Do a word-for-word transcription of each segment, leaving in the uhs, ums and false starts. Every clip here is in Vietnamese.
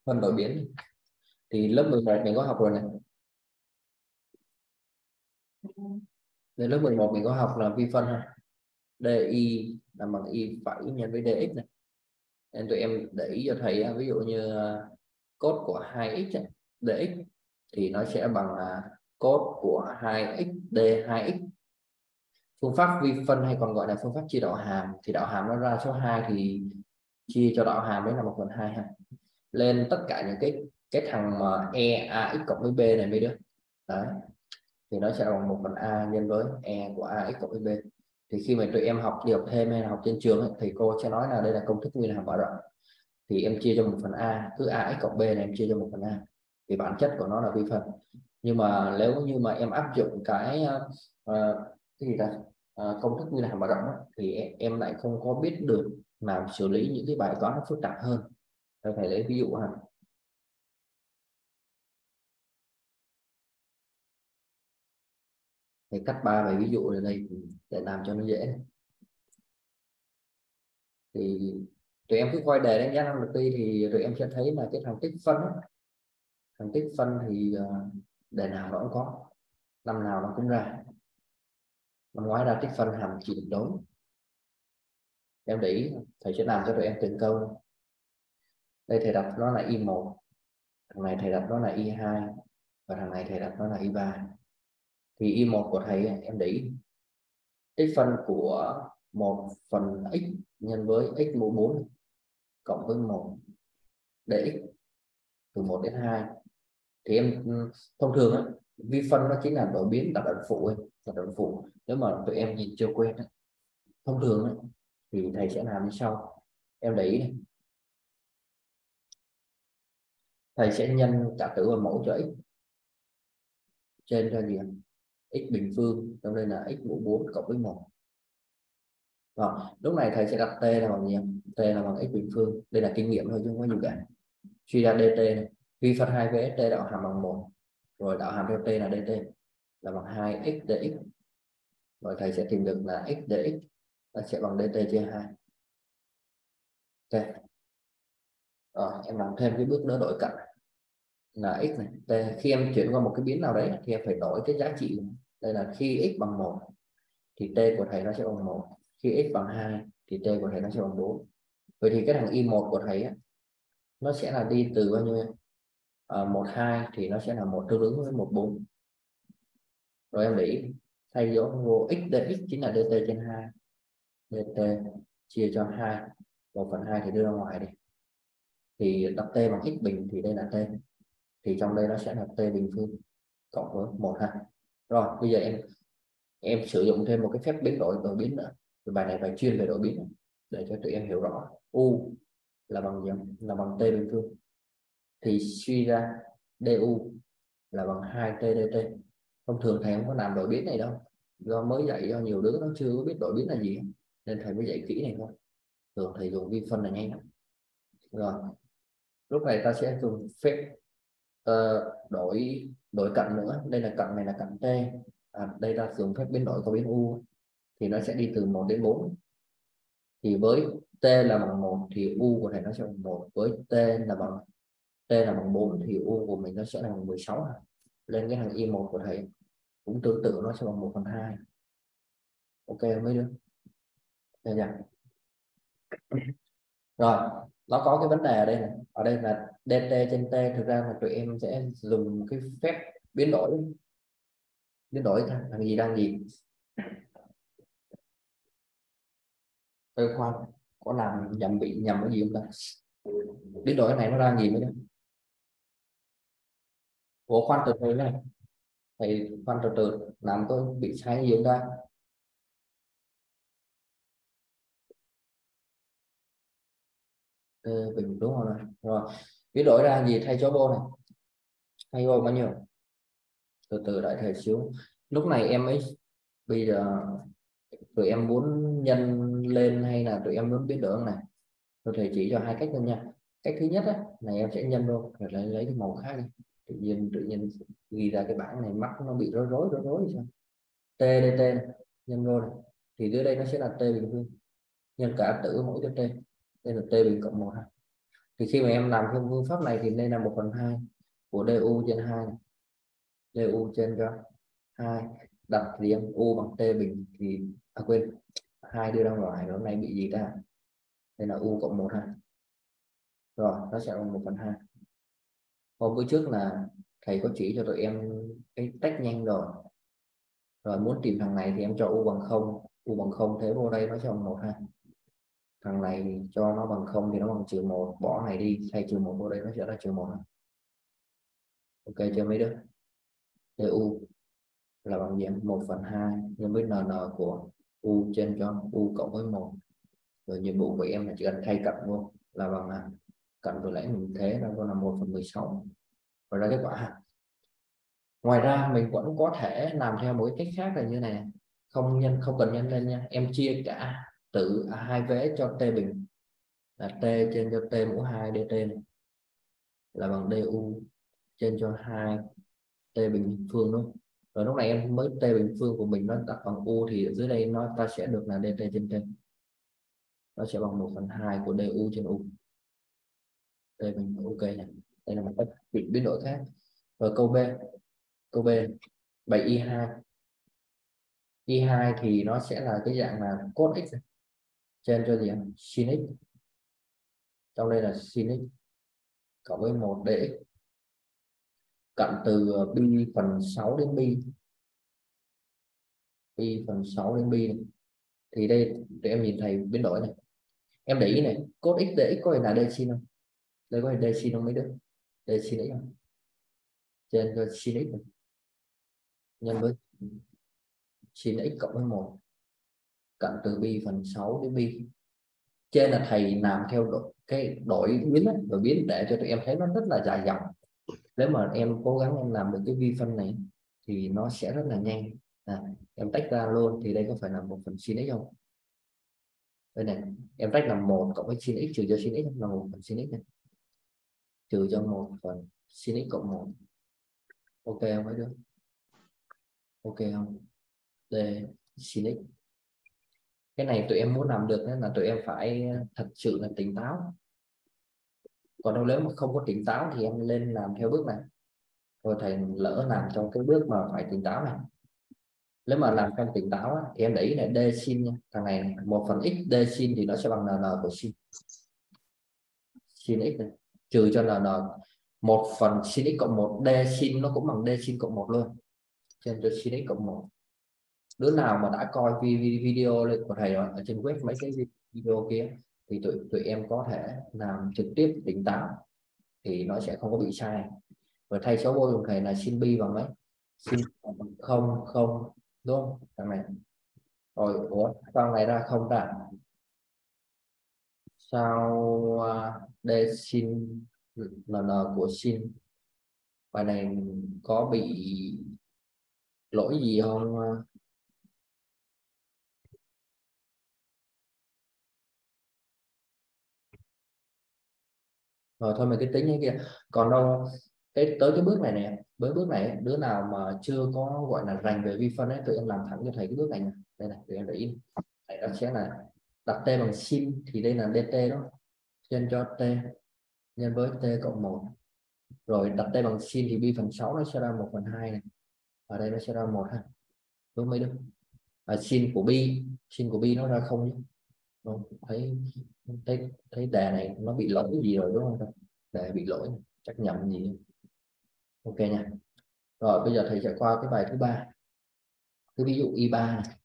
phân đổi biến thì lớp mười một mình có học rồi này. Đến lớp mười một mình có học là vi phân ha. Di là bằng y phẩy nhân với dx này. Nên tụi em để ý cho thầy, ví dụ như cos của hai x dx thì nó sẽ bằng là cos của hai x d hai x. Phương pháp vi phân hay còn gọi là phương pháp chia đạo hàm, thì đạo hàm nó ra số hai thì chia cho đạo hàm đấy là một phần hai ha. Lên tất cả những cái cái thằng mà e ax cộng với b này mấy đứa đấy, thì nó sẽ bằng một phần a nhân với e của ax cộng với b. Thì khi mà tụi em học đi học thêm hay là học trên trường ấy, thì cô sẽ nói là đây là công thức nguyên hàm mở rộng, thì em chia cho một phần a, cứ ax cộng b này em chia cho một phần a, thì bản chất của nó là vi phân. Nhưng mà nếu như mà em áp dụng cái uh, cái gì ta uh, công thức nguyên hàm mở rộng ấy, thì em, em lại không có biết được làm xử lý những cái bài toán nó phức tạp hơn. Tôi phải lấy ví dụ ha. Thì cắt ba bài ví dụ ở đây để làm cho nó dễ. Thì tụi em cứ coi đề đánh giá năng lực đi, thì tụi em sẽ thấy là cái thằng tích phân ấy, thằng tích phân thì uh, đề nào nó cũng có, năm nào nó cũng ra. Năm ngoái ra tích phân hàm chỉ định đối. Em để ý thầy sẽ làm cho tụi em từng câu. Đây thầy đặt nó là y một, thằng này thầy đặt nó là y hai, và thằng này thầy đặt nó là y ba. Thì y một của thầy em để ý tích phân của một phần x nhân với x mũ bốn cộng với một dx từ một đến hai. Thì em thông thường á, vi phân nó chính là đổi biến đặt ẩn phụ ấy, đặt ẩn phụ. Nếu mà tụi em nhìn chưa quen ấy, thông thường ấy, thì thầy sẽ làm như sau. Em để ý này, thầy sẽ nhân cả tử và mẫu cho x trên cho gì x bình phương, trong đây là x mũ bốn cộng với một. Rồi, lúc này thầy sẽ đặt t là bằng gì? T là bằng x bình phương. Đây là kinh nghiệm thôi chứ không có gì cả. Suy ra dt này, vi phân hai với t đạo hàm bằng một, rồi đạo hàm theo t là dt là bằng hai x dx. Rồi thầy sẽ tìm được là x dx nó sẽ bằng dt chia hai. Ok. Rồi em làm thêm cái bước nữa đổi cạnh là x này, t. Khi em chuyển qua một cái biến nào đấy thì em phải đổi cái giá trị. Đây là khi x bằng một thì t của thầy nó sẽ bằng một, khi x bằng hai thì t của thầy nó sẽ bằng bốn. Vậy thì cái thằng y một của thầy á, nó sẽ là đi từ bao nhiêu? À, một hai thì nó sẽ là một tương ứng với một bốn. Rồi em để ý thay dấu vô x dx chính là dt trên hai, dt chia cho hai, một phần hai thì đưa ra ngoài đi, thì đặt t bằng x bình thì đây là t, thì trong đây nó sẽ là t bình phương cộng với một ha. Rồi bây giờ em em sử dụng thêm một cái phép biến đổi đổi biến nữa. Thì bài này bài chuyên về đổi biến để cho tụi em hiểu rõ. U là bằng gì? Là bằng t bình phương, thì suy ra du là bằng hai t dt. Thông thường thầy không có làm đổi biến này đâu, do mới dạy cho nhiều đứa nó chưa có biết đổi biến là gì, nên thầy mới dạy kỹ này thôi. Thường thầy dùng vi phân là nhanh lắm. Rồi lúc này ta sẽ dùng phép uh, đổi đổi cạnh nữa. Đây là cạnh này là cạnh t, à, đây ta dùng phép biến đổi có biến u, thì nó sẽ đi từ một đến bốn. Thì với t là bằng một thì u của thầy nó sẽ bằng một, với t là bằng t là bằng bốn thì u của mình nó sẽ là bằng mười sáu. Lên cái thằng y một của thầy cũng tương tự, nó sẽ bằng một phần hai. Ok mấy đứa? Được chưa? Rồi nó có cái vấn đề ở đây này, ở đây là dt trên t, thực ra là tụi em sẽ dùng cái phép biến đổi. Biến đổi thằng gì đang gì? Tôi khoan, có làm nhầm bị nhầm cái gì không ta? Biến đổi cái này nó ra gì mới đó? Ủa khoan từ từ này, thầy khoan từ từ, làm có bị sai cái gì không ta? Ừ, bình đúng rồi. Rồi biến đổi ra gì thay cho vô này, thay vô bao nhiêu? Từ từ đợi thầy xíu. Lúc này em ấy, bây giờ tụi em muốn nhân lên hay là tụi em muốn biến đổi này? Tôi thầy chỉ cho hai cách luôn nha. Cách thứ nhất á, này em sẽ nhân vô rồi lấy lấy cái màu khác đi. Tự nhiên tự nhiên ghi ra cái bảng này mắt nó bị rối rối rối rối sao? T dt này, nhân vô này, thì dưới đây nó sẽ là t bình phương nhân cả tử mỗi cho t, đây là t bình cộng một ha. Thì khi mà em làm theo phương pháp này thì nên là một phần hai của du trên hai này. Du trên cho hai, đặt riêng u bằng t bình thì à quên, hai đưa ra ngoài rồi, hôm nay bị gì ta, đây là u cộng một ha, rồi nó sẽ bằng một phần hai. Hôm bữa trước là thầy có chỉ cho tụi em cái tách nhanh rồi, rồi muốn tìm thằng này thì em cho u bằng không, u bằng không thế vô đây nó sẽ bằng một ha, thằng này cho nó bằng không thì nó bằng trừ một, bỏ này đi thay trừ một vô đây nó sẽ là trừ một. Ok chưa mấy đứa? Du là bằng gì? Một phần hai nhân với n n của u trên cho u cộng với một, rồi nhiệm vụ của em là chỉ cần thay cận luôn là bằng cận vừa nãy mình thế nó là một phần mười sáu, và ra kết quả ha. Ngoài ra mình vẫn có thể làm theo một cách khác là như này, không nhân không cần nhân lên nha, em chia cả từ hai vế cho t bình là t trên cho t mũ hai dt này, là bằng du trên cho hai t bình phương luôn. Rồi lúc này em mới t bình phương của mình nó đặt bằng u thì ở dưới đây nó ta sẽ được là dt trên t, nó sẽ bằng một phần hai của du trên u. t bình ok này, đây là một cách biến biến đổi khác. Rồi câu B, câu B bảy y hai, y hai thì nó sẽ là cái dạng là cos x trên cho gì sin x, trong đây là sin x cộng với một dx, cận từ pi phần sáu đến pi, pi phần sáu đến pi này. Thì đây tụi em nhìn thấy biến đổi này, em để ý này, cos x dx có phải là d sin không? Đây có phải d sin không mấy đứa? D sin x không? Trên cho sin x này, nhân với sin x cộng với một, cận từ pi phần sáu đến pi. Trên là thầy làm theo độ, cái đổi biến ấy, đổi biến để cho tụi em thấy nó rất là dài dòng. Nếu mà em cố gắng em làm được cái vi phân này thì nó sẽ rất là nhanh. À, em tách ra luôn thì đây có phải là một phần sin x không? Đây này, em tách là một cộng với sin x trừ cho sin x là một phần sin x này, trừ cho một phần sin x cộng một. Ok không mấy đứa? Ok không? Đây sin x. Cái này tụi em muốn làm được nên là tụi em phải thật sự là tỉnh táo. Còn đâu nếu mà không có tỉnh táo thì em lên làm theo bước này. Rồi thầy lỡ làm trong cái bước mà phải tỉnh táo này. Nếu mà làm không tỉnh táo á, thì em để ý này d sin nha, thằng này một phần x d sin thì nó sẽ bằng n n của sin, sin x này, trừ cho n n một phần sin x cộng một, d sin nó cũng bằng d sin cộng một luôn, trên cho sin x cộng một. Đứa nào mà đã coi video của thầy rồi ở trên web mấy cái video kia thì tụi tụi em có thể làm trực tiếp tỉnh táo thì nó sẽ không có bị sai. Rồi thay số vô dùng thầy là sin bi bằng mấy, sin bằng không không đúng không thằng này? Rồi ủa sao này ra không ta? Sao uh, d sin n n của sin bài này có bị lỗi gì không? Rồi thôi mình cứ tính như kia, còn đâu cái tới cái bước này nè, với bước này đứa nào mà chưa có gọi là rành về vi phân ấy, tụi em làm thẳng cho thầy cái bước này nè, đây này tụi em để ý, thầy nó sẽ là đặt t bằng sin thì đây là dt đó, nhân cho t nhân với t cộng một, rồi đặt t bằng sin thì pi phần sáu nó sẽ ra một phần hai này, ở đây nó sẽ ra một ha, đúng mấy đứa? À, sin của pi, sin của pi nó ra không nhé, không thấy thấy thấy đề này nó bị lỗi gì rồi đúng không? Đề bị lỗi chắc nhầm gì. Ok nha. Rồi bây giờ thầy sẽ qua cái bài thứ ba, cái ví dụ y ba này.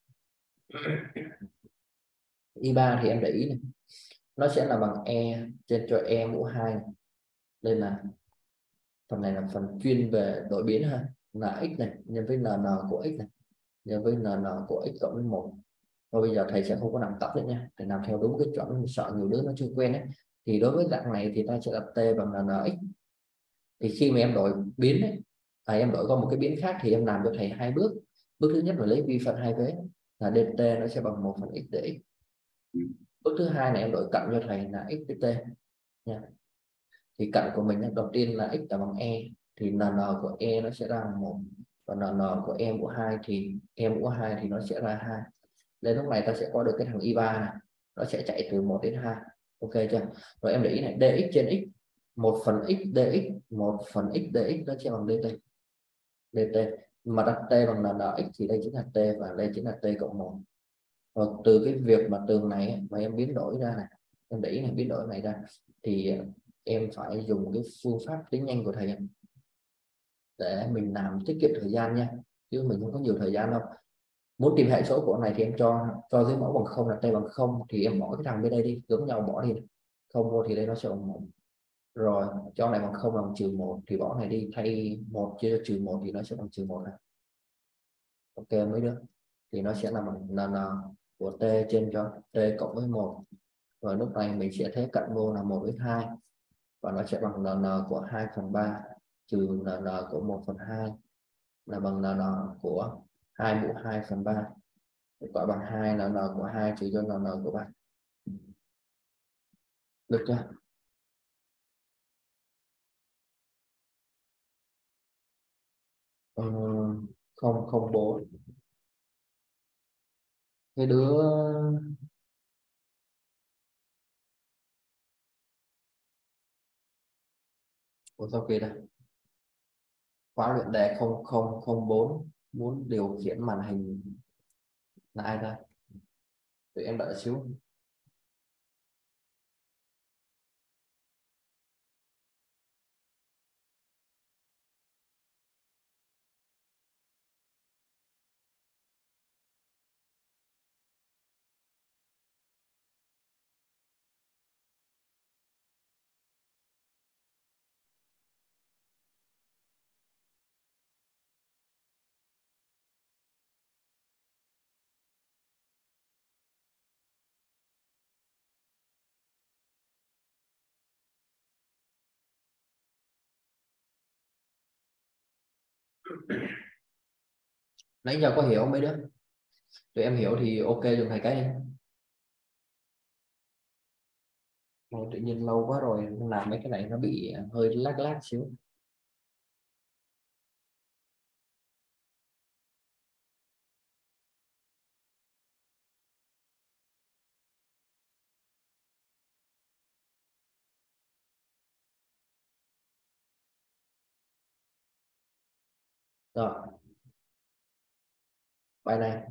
y ba thì em để ý này, nó sẽ là bằng e trên cho e mũ hai, đây là phần này là phần chuyên về đổi biến ha, là x này nhân với n n của x này nhân với n n của x cộng với một. Và bây giờ thầy sẽ không có làm tập nữa nha, thầy làm theo đúng cái chuẩn, sợ nhiều đứa nó chưa quen ấy. Thì đối với dạng này thì ta sẽ đặt t bằng n n x. Thì khi mà em đổi biến ấy, à, em đổi qua một cái biến khác thì em làm cho thầy hai bước. Bước thứ nhất là lấy vi phân hai vế là dt nó sẽ bằng một phần x dx. Bước thứ hai này em đổi cận cho thầy là x dt nha. Thì cận của mình đầu tiên là x là bằng e thì n n của e nó sẽ ra bằng một, và n n của e mũ hai thì e mũ hai thì nó sẽ ra hai. Đến lúc này ta sẽ có được cái thằng y ba này, nó sẽ chạy từ một đến hai. Ok chưa? Rồi em để ý này, dx trên x, một phần x dx, một phần x dx nó sẽ bằng dt. dt mà đặt t bằng là nx thì đây chính là t, và đây chính là t cộng một. Rồi từ cái việc mà tường này mà em biến đổi ra này, em để ý này, biến đổi này ra thì em phải dùng cái phương pháp tính nhanh của thầy để mình làm tiết kiệm thời gian nha, chứ mình không có nhiều thời gian đâu. Muốn tìm hệ số của này thì em cho cho dưới mẫu bằng không là t bằng không, thì em bỏ cái thằng bên đây đi, giống nhau bỏ đi, không vô thì đây nó sẽ bằng một. Rồi cho này bằng không là bằng trừ một thì bỏ này đi, thay một chia cho trừ một thì nó sẽ bằng trừ một này. Ok mấy đứa, thì nó sẽ là bằng n của t trên cho t cộng với một. Rồi lúc này mình sẽ thế cận vô là một với hai, và nó sẽ bằng n của hai phần ba trừ n của một phần hai là bằng n của hai mũ hai phần ba, gọi bằng hai n của hai trừ cho n của ba. Được chưa? Ừ, không không bốn. Cái đứa của sao kia đây, khóa luyện đề không không không bốn muốn điều khiển màn hình là ai ta? Tụi em đợi xíu. Nãy giờ có hiểu không mấy đứa? Tụi em hiểu thì ok dùng thầy cái. Mà tự nhiên lâu quá rồi làm mấy cái này nó bị hơi lác lác xíu. Rồi bài này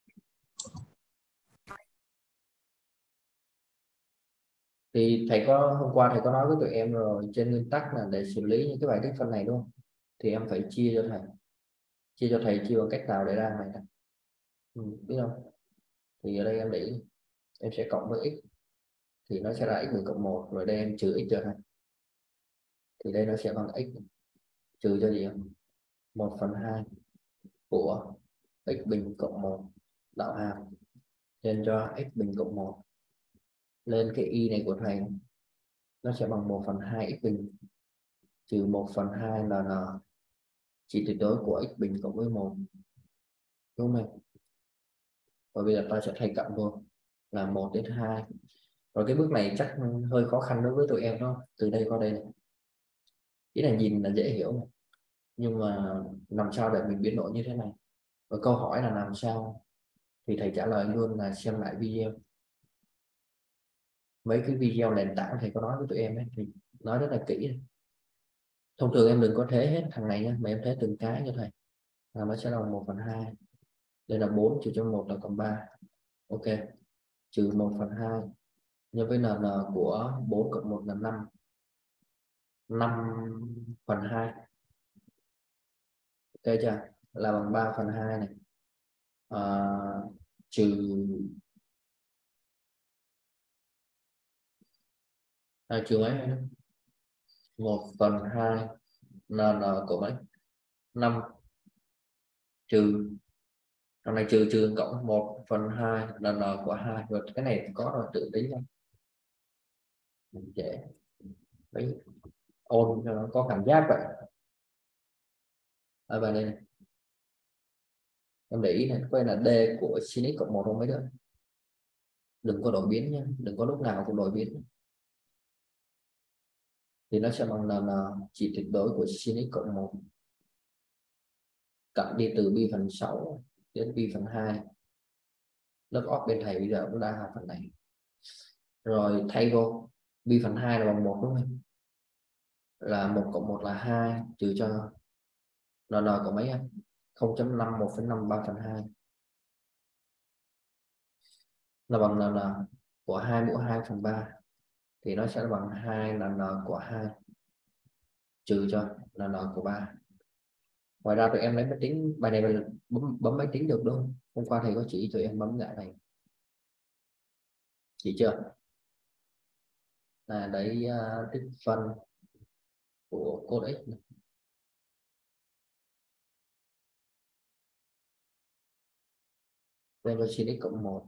thì thầy có hôm qua thầy có nói với tụi em rồi, trên nguyên tắc là để xử lý những cái bài tích phân này đúng không, thì em phải chia cho thầy, chia cho thầy chia bằng cách nào để ra này nè. Ừ, biết không? Thì ở đây em để ý, em sẽ cộng với x thì nó sẽ là x bình cộng một, rồi đây em trừ x cho thầy thì đây nó sẽ bằng x trừ cho gì, một phần hai của x bình cộng một đạo hàm trên cho x bình cộng một, lên cái y này của thầy nó sẽ bằng một phần hai x bình trừ một phần hai là n chỉ tuyệt đối của x bình cộng với một, đúng không? Và bây giờ ta sẽ thay cận vô là một đến hai. Rồi cái bước này chắc hơi khó khăn đối với tụi em đó, từ đây qua đây này. Ý là nhìn là dễ hiểu này, nhưng mà làm sao để mình biến đổi như thế này, và câu hỏi là làm sao thì thầy trả lời luôn là xem lại video. Mấy cái video nền tảng thầy có nói với tụi em ấy, thì nói rất là kỹ. Thông thường em đừng có thế hết thằng này nhé, mà em thế từng cái cho thầy là nó sẽ là một phần hai, đây là bốn trừ cho một là còn ba. Ok, trừ một phần hai nhân với n n của bốn cộng một là năm, năm phần hai. Ok chưa? Là bằng ba phần hai này. À, trừ à, trừ mấy nữa? Một phần hai n n của mấy, năm trừ, trong này trừ trừ cộng một phần hai n n của hai, rồi cái này có rồi tự tính ra mình dễ đấy, ôn cho nó có cảm giác vậy. Ở bài đây này em để ý này, quay là d của sin x cộng một không mấy đứa, đừng có đổi biến nhé, đừng có lúc nào cũng đổi biến, thì nó sẽ bằng là, là chỉ tuyệt đối của sin x cộng một cộng đi từ pi phần sáu đến pi phần hai. Lớp off bên thầy bây giờ cũng đang học phần này. Rồi thay vô vi phần hai là bằng một đúng không? Là một cộng một là hai, trừ cho n n có mấy em? không chấm năm, một phẩy năm, ba phần hai là bằng n n của hai mũ hai phần ba, thì nó sẽ bằng hai n n của hai trừ cho n n của ba. Ngoài ra tụi em lấy máy tính, bài này bấm, bấm máy tính được đúng không? Hôm qua thầy có chỉ tụi em bấm lại này, chỉ chưa? Là đấy, uh, tích phân của cos x này. Đây là sin x cộng một,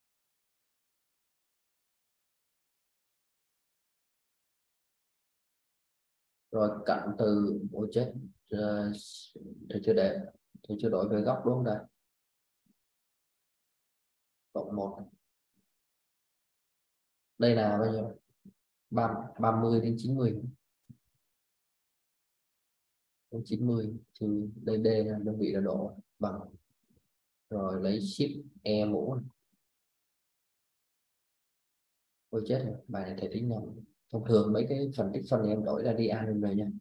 rồi cạnh từ ôi chết, uh, thầy chưa để, thầy chưa đổi về góc đúng không đây? Cộng một, đây là bao nhiêu? ba ba mươi đến chín mươi, đến chín mươi trừ đây d là đơn vị là độ, bằng, rồi lấy shift e mũ này. Ôi chết rồi, bài này thầy tính nhầm. Thông thường mấy cái phần tích phân này em đổi ra đi an về nha.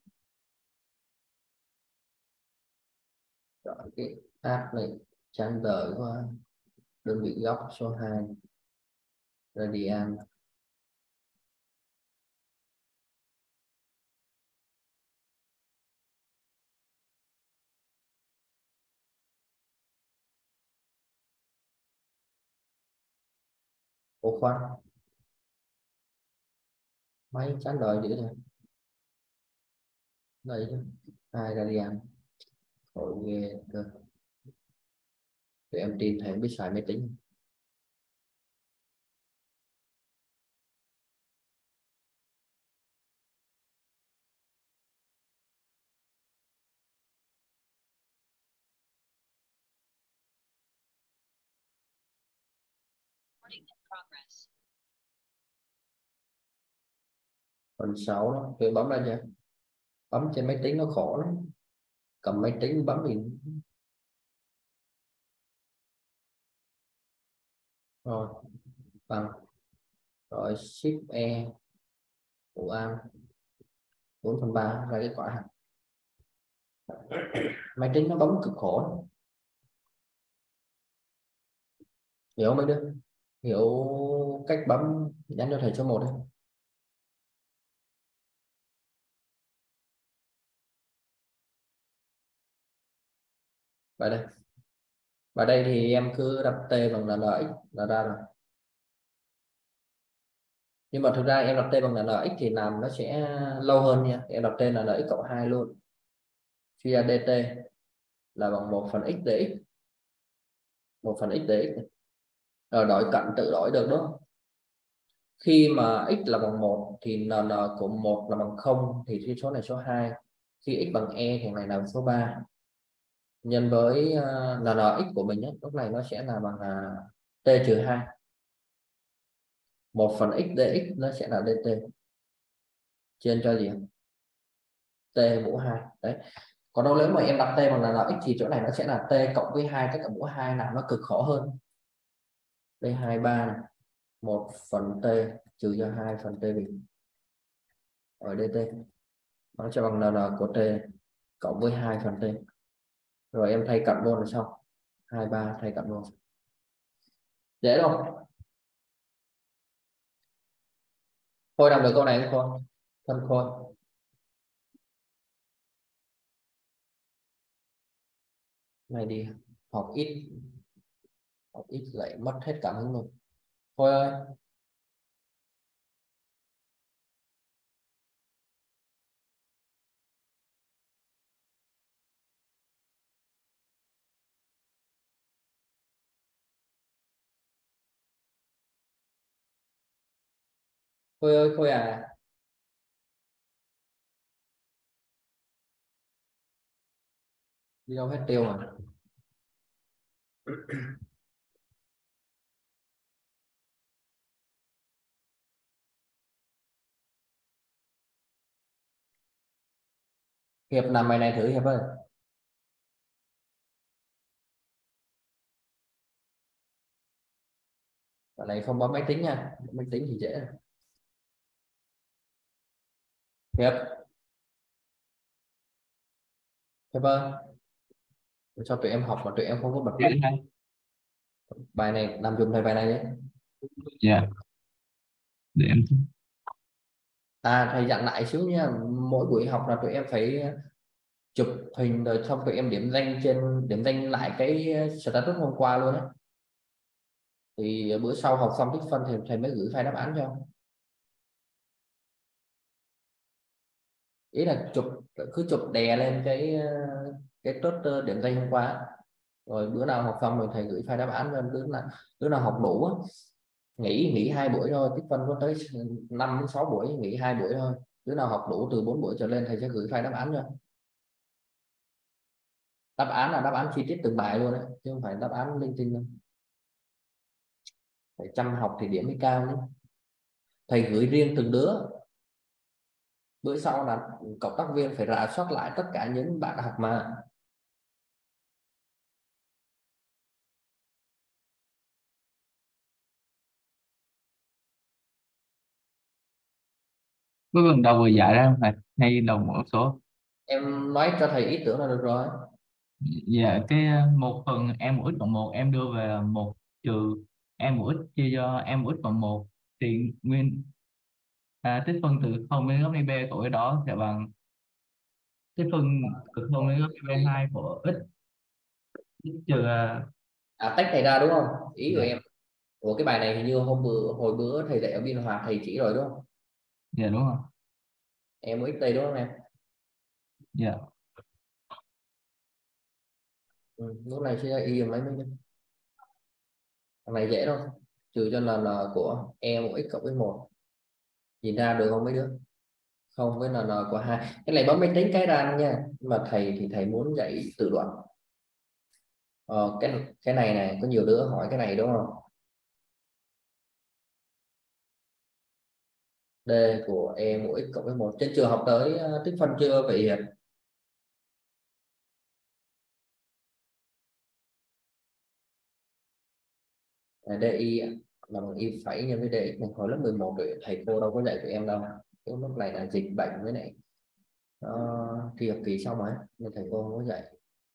Rồi cái áp này trang đời qua đơn vị góc số hai radian. Ủa khoan, máy chán đời dữ rồi, đây chứ, hai radian, khổ ghê cơ. Tụi em tin thầy không biết xài máy tính. Phần sáu đó, tôi bấm ra chưa? Bấm trên máy tính nó khổ lắm, cầm máy tính bấm thì rồi bằng, rồi shift e của an bốn phần ba ra kết quả. Máy tính nó bấm cực khổ lắm. Hiểu mấy đứa, hiểu cách bấm nhắn cho thầy số một đấy. Vào đây, vào đây thì em cứ đặt t bằng là lx là ra rồi. Nhưng mà thực ra em đặt t bằng là lx thì làm nó sẽ lâu hơn nha, em đặt t là lx cộng hai luôn, suy ra dt là bằng một phần x dx, một phần x dx. Rồi đổi cạnh tự đổi được đúng không? Khi mà x là bằng một thì n n của một là bằng không, thì cái số này số hai. Khi x bằng e thì này là số ba, nhân với uh, n n x của mình ấy, lúc này nó sẽ là bằng uh, t trừ hai, một phần x dx nó sẽ là dt trên cho gì, t mũ hai đấy. Còn đâu nếu mà em đặt t bằng là x thì chỗ này nó sẽ là t cộng với hai tất cả mũ hai, làm nó cực khổ hơn. Đây hai ba này, một phần t trừ cho hai phần t bình ở dt, nó sẽ bằng n n của t cộng với hai phần t. Rồi em thay cạnh luôn là xong, hai ba thay cạnh luôn, dễ không? Khôi làm được câu này không Khôi? Thân Khôi này đi, học ít, học ít lại mất hết cảm hứng luôn. Khôi ơi, Khôi ơi, Khôi à, đi đâu hết tiêu mà. Hiệp làm bài này thử Hiệp ơi. Bạn này không bấm máy tính nha, bấm máy tính thì dễ. Hiệp, Hiệp ơi, cho tụi em học mà tụi em không có bật Dạ mic. thầy. Bài này làm dùng thầy bài này đấy. Dạ, để em. À thầy dặn lại xíu nha, mỗi buổi học là tụi em phải chụp hình rồi xong tụi em điểm danh trên điểm danh lại cái status hôm qua luôn á. Thì bữa sau học xong tích phân thì thầy mới gửi file đáp án cho. Ý là chụp, cứ chụp đè lên cái cái tốt điểm danh hôm qua, rồi bữa nào học xong rồi thầy gửi file đáp án cho đứa nào, đứa nào học đủ á, nghỉ nghỉ hai buổi thôi, tích phân có tới năm đến sáu buổi, nghỉ hai buổi thôi. Đứa nào học đủ từ bốn buổi trở lên thầy sẽ gửi file đáp án cho. Đáp án là đáp án chi tiết từng bài luôn đấy, chứ không phải đáp án linh tinh đâu. Phải chăm học thì điểm mới cao nhé. Thầy gửi riêng từng đứa, bữa sau là cộng tác viên phải rà soát lại tất cả những bạn học mà. Có cần đầu vừa dạy ra không thầy, hay đầu một số? Em nói cho thầy ý tưởng là được rồi. Dạ, cái ờ, một phần em một ít cộng một em đưa về là một trừ em một ít chia cho em một ít cộng một, thì nguyên à, tích phân từ không đến góc ly b của cái đó sẽ bằng tích phân từ không đến góc ly b hai của x, x trừ à, À tách này ra đúng không, ý của dạ. em. Ủa cái bài này hình như hôm bữa hồi bữa thầy dạy ở Biên Hòa thầy chỉ rồi đúng không? Dạ đúng không? Em có x đây đúng không em? Dạ. Ừ, lúc này sẽ ra y mấy mấy thằng này dễ thôi, trừ cho là là của e một x cộng với một, nhìn ra được không mấy đứa? Không với là n của hai, cái này bấm máy tính cái ra nha, nhưng mà thầy thì thầy muốn dạy tự luận. ờ, cái cái này này có nhiều đứa hỏi cái này đúng không? D của e một x cộng với một, trên trường học tới uh, tích phân chưa vậy Hiệp? À, DI là bằng y phẩy nhân với dx này, hồi lớp mười một rồi thầy cô đâu có dạy tụi em đâu. Cái lúc này là dịch bệnh với này uh, thi học kỳ xong rồi nên thầy cô không có dạy.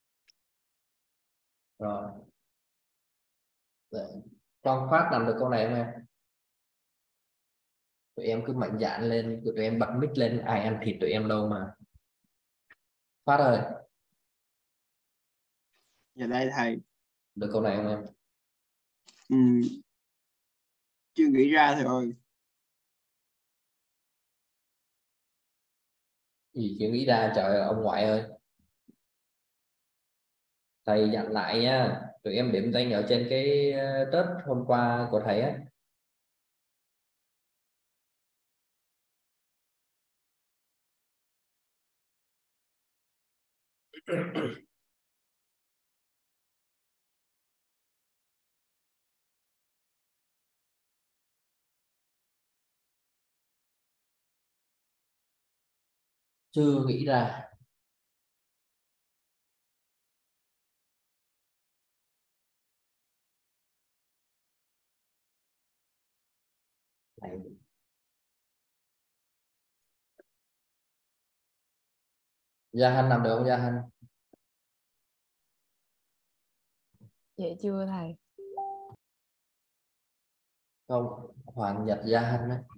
Rồi Quang Phát làm được câu này không em? Tụi em cứ mạnh dạn lên, tụi em bật mic lên, ai ăn thịt tụi em đâu mà. Phát ơi, Dạ đây thầy. được câu này không em? Ừ, chưa nghĩ ra thầy ơi. Gì chưa nghĩ ra trời ơi, ông ngoại ơi. Thầy dặn lại nha, tụi em điểm danh ở trên cái uh, test hôm qua của thầy á. Chưa nghĩ ra. Này, Gia Hân làm được không Gia Hân? Dạ chưa thầy. Không, Hoàng Nhật Gia Hân đấy.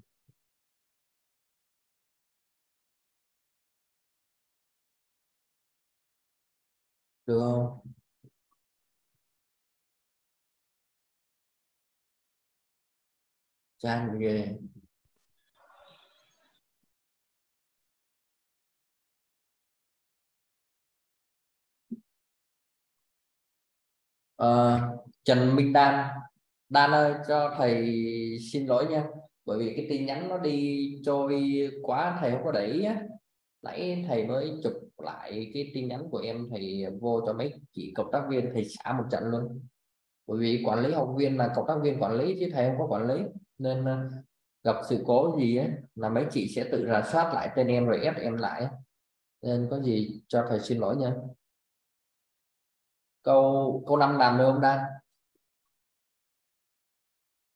Được không? Chan ghê. Ờ, Trần Minh Đan, Đan ơi cho thầy xin lỗi nha, bởi vì cái tin nhắn nó đi trôi quá thầy không có để ý á. Nãy thầy mới chụp lại cái tin nhắn của em, thầy vô cho mấy chị cộng tác viên thầy xả một trận luôn. Bởi vì quản lý học viên là cộng tác viên quản lý chứ thầy không có quản lý, nên ờ, gặp sự cố gì ấy là mấy chị sẽ tự rà soát lại tên em rồi ép em lại, nên có gì cho thầy xin lỗi nha. Câu câu năm làm được không Đan?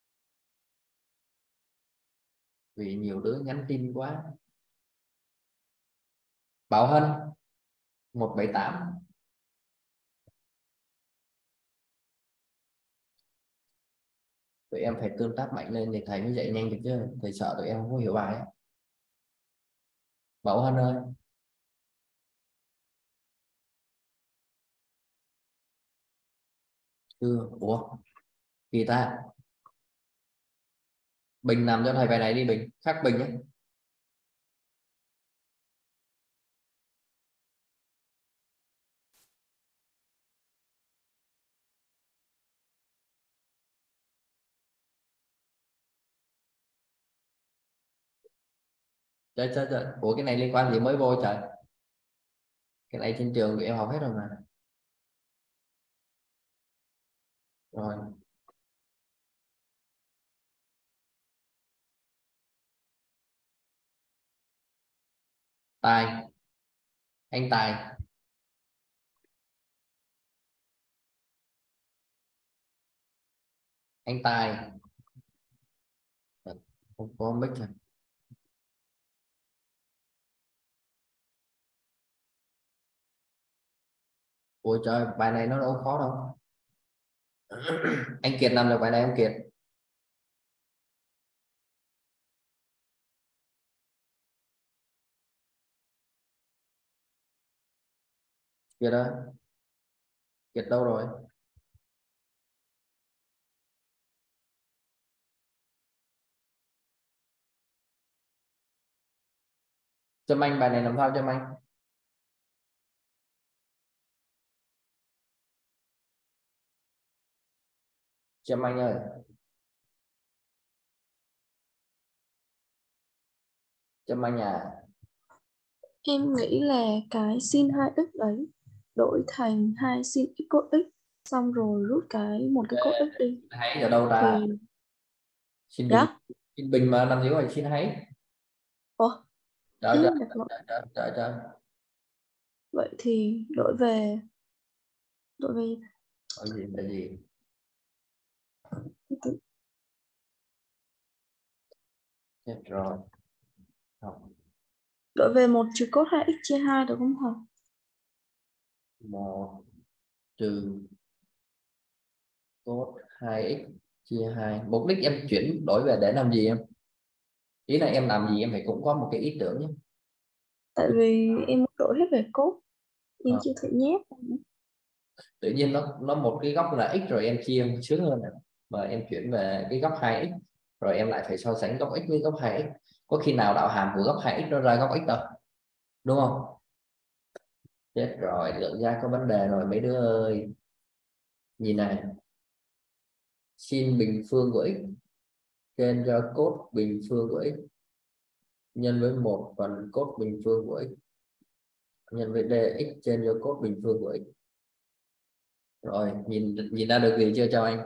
vì nhiều đứa nhắn tin quá. Bảo Hân một bảy tám. Tụi em phải tương tác mạnh lên thì thầy mới dạy nhanh được chứ, thầy sợ tụi em không có hiểu bài ấy. Bảo Hân ơi. Chưa. Ủa kỳ ta. Bình làm cho thầy bài này đi Bình, khắc Bình nhé. Trời, trời, trời. Ủa cái này liên quan gì mới vô trời? Cái này trên trường tụi em học hết rồi mà. Rồi. Tài. Anh Tài. Anh Tài. Không có mic rồi. Ôi trời, bài này nó đâu khó đâu. Anh Kiệt làm được bài này không Kiệt? Kiệt ơi. Kiệt đâu rồi? Trâm Anh bài này làm sao Trâm Anh? Trâm Anh ơi. Trâm Anh à. Em nghĩ là cái sin hai x đấy đổi thành hai sin x cos x, xong rồi rút cái một cái cos x đi. Hãy ở đâu ta? Thì Xin Bình. dạ. Xin Bình mà làm gì có phải xin hãy. Ủa, Trời thế trời đặt lộn. trời trời trời trời. Vậy thì đổi về đổi về Có gì là gì? Chết rồi. Không. đổi về một trừ cos hai x chia hai được không hả? Một trừ cos hai x chia hai. Mục đích em chuyển đổi về để làm gì em? Ý là em làm gì em phải cũng có một cái ý tưởng nhé. Tại vì em muốn đổi hết về cos, em À. chưa thể nhét. Tự nhiên nó nó một cái góc là x rồi em chia em sướng hơn này. Mà em chuyển về cái góc hai x rồi em lại phải so sánh góc x với góc hai x. Có khi nào đạo hàm của góc hai x nó ra góc x đâu, đúng không? Chết rồi, lượng giác có vấn đề rồi mấy đứa ơi. Nhìn này, sin bình phương của x trên cho cos bình phương của x nhân với một phần cos bình phương của x nhân với dx trên cho cos bình phương của x. Rồi nhìn nhìn ra được gì chưa cho anh?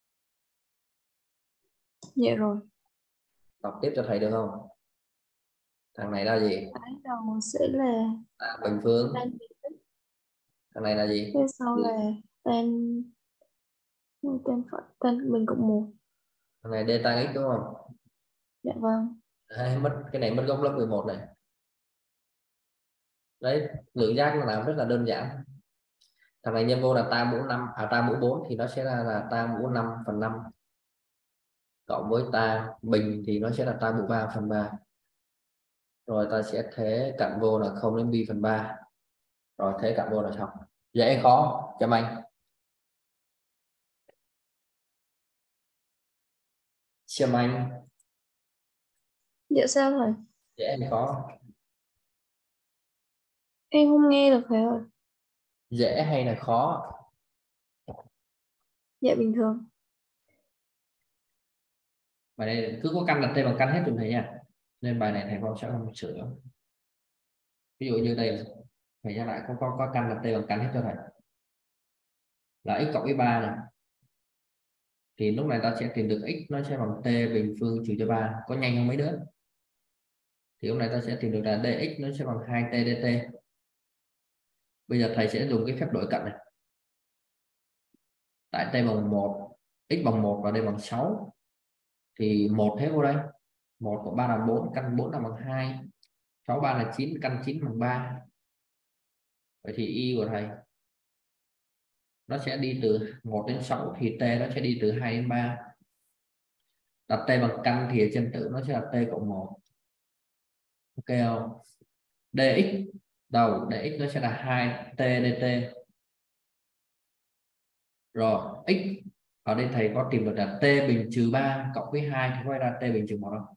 Dạ rồi. Đọc tiếp cho thầy được không? Thằng này là gì? Cái đầu sẽ là À, bình phương. tan, Thằng này là gì? cái sau là tan tan phận tan bình cộng một. Thằng này d tan x đúng không? Dạ vâng. Đấy, mất cái này mất gốc lớp mười một này. Đấy, lượng giác nó làm rất là đơn giản. Thằng này nhân vô là ta mũ năm, à ta mũ bốn thì nó sẽ là, là ta mũ năm phần năm cộng với ta bình thì nó sẽ là ta mũ ba phần ba. Rồi ta sẽ thế cạnh vô là không đến pi phần ba. Rồi thế cạnh vô là xong. Dễ khó cho anh. Xem anh. Dạ sao thầy? Dễ hay khó? Em không nghe được thầy ơi. Dễ hay là khó? Dạ bình thường. Bài này cứ có căn đặt tên bằng căn hết dùm thầy nha. Nên bài này thầy con sẽ không sửa. Ví dụ như đây thầy ra lại có có, có căn đặt tên bằng căn hết cho thầy. Là x cộng với ba này. Thì lúc này ta sẽ tìm được x nó sẽ bằng t bình phương trừ cho ba. Có nhanh không mấy đứa? Thì lúc này ta sẽ tìm được là dx nó sẽ bằng hai t dt. Bây giờ thầy sẽ dùng cái phép đổi cận này. Tại t bằng một, x bằng một và d bằng sáu. Thì một thế vô đây. một cộng ba là bốn, căn bốn là bằng hai, sáu ba là chín, căn chín bằng ba. Vậy thì y của thầy nó sẽ đi từ một đến sáu, thì t nó sẽ đi từ hai đến ba. Đặt t bằng căn thì ở trên tử nó sẽ là t cộng một. Ok không? Dx đầu dx nó sẽ là hai t dt. Rồi x ở đây thầy có tìm được là t bình trừ ba cộng với hai thì có ra t bình trừ một không?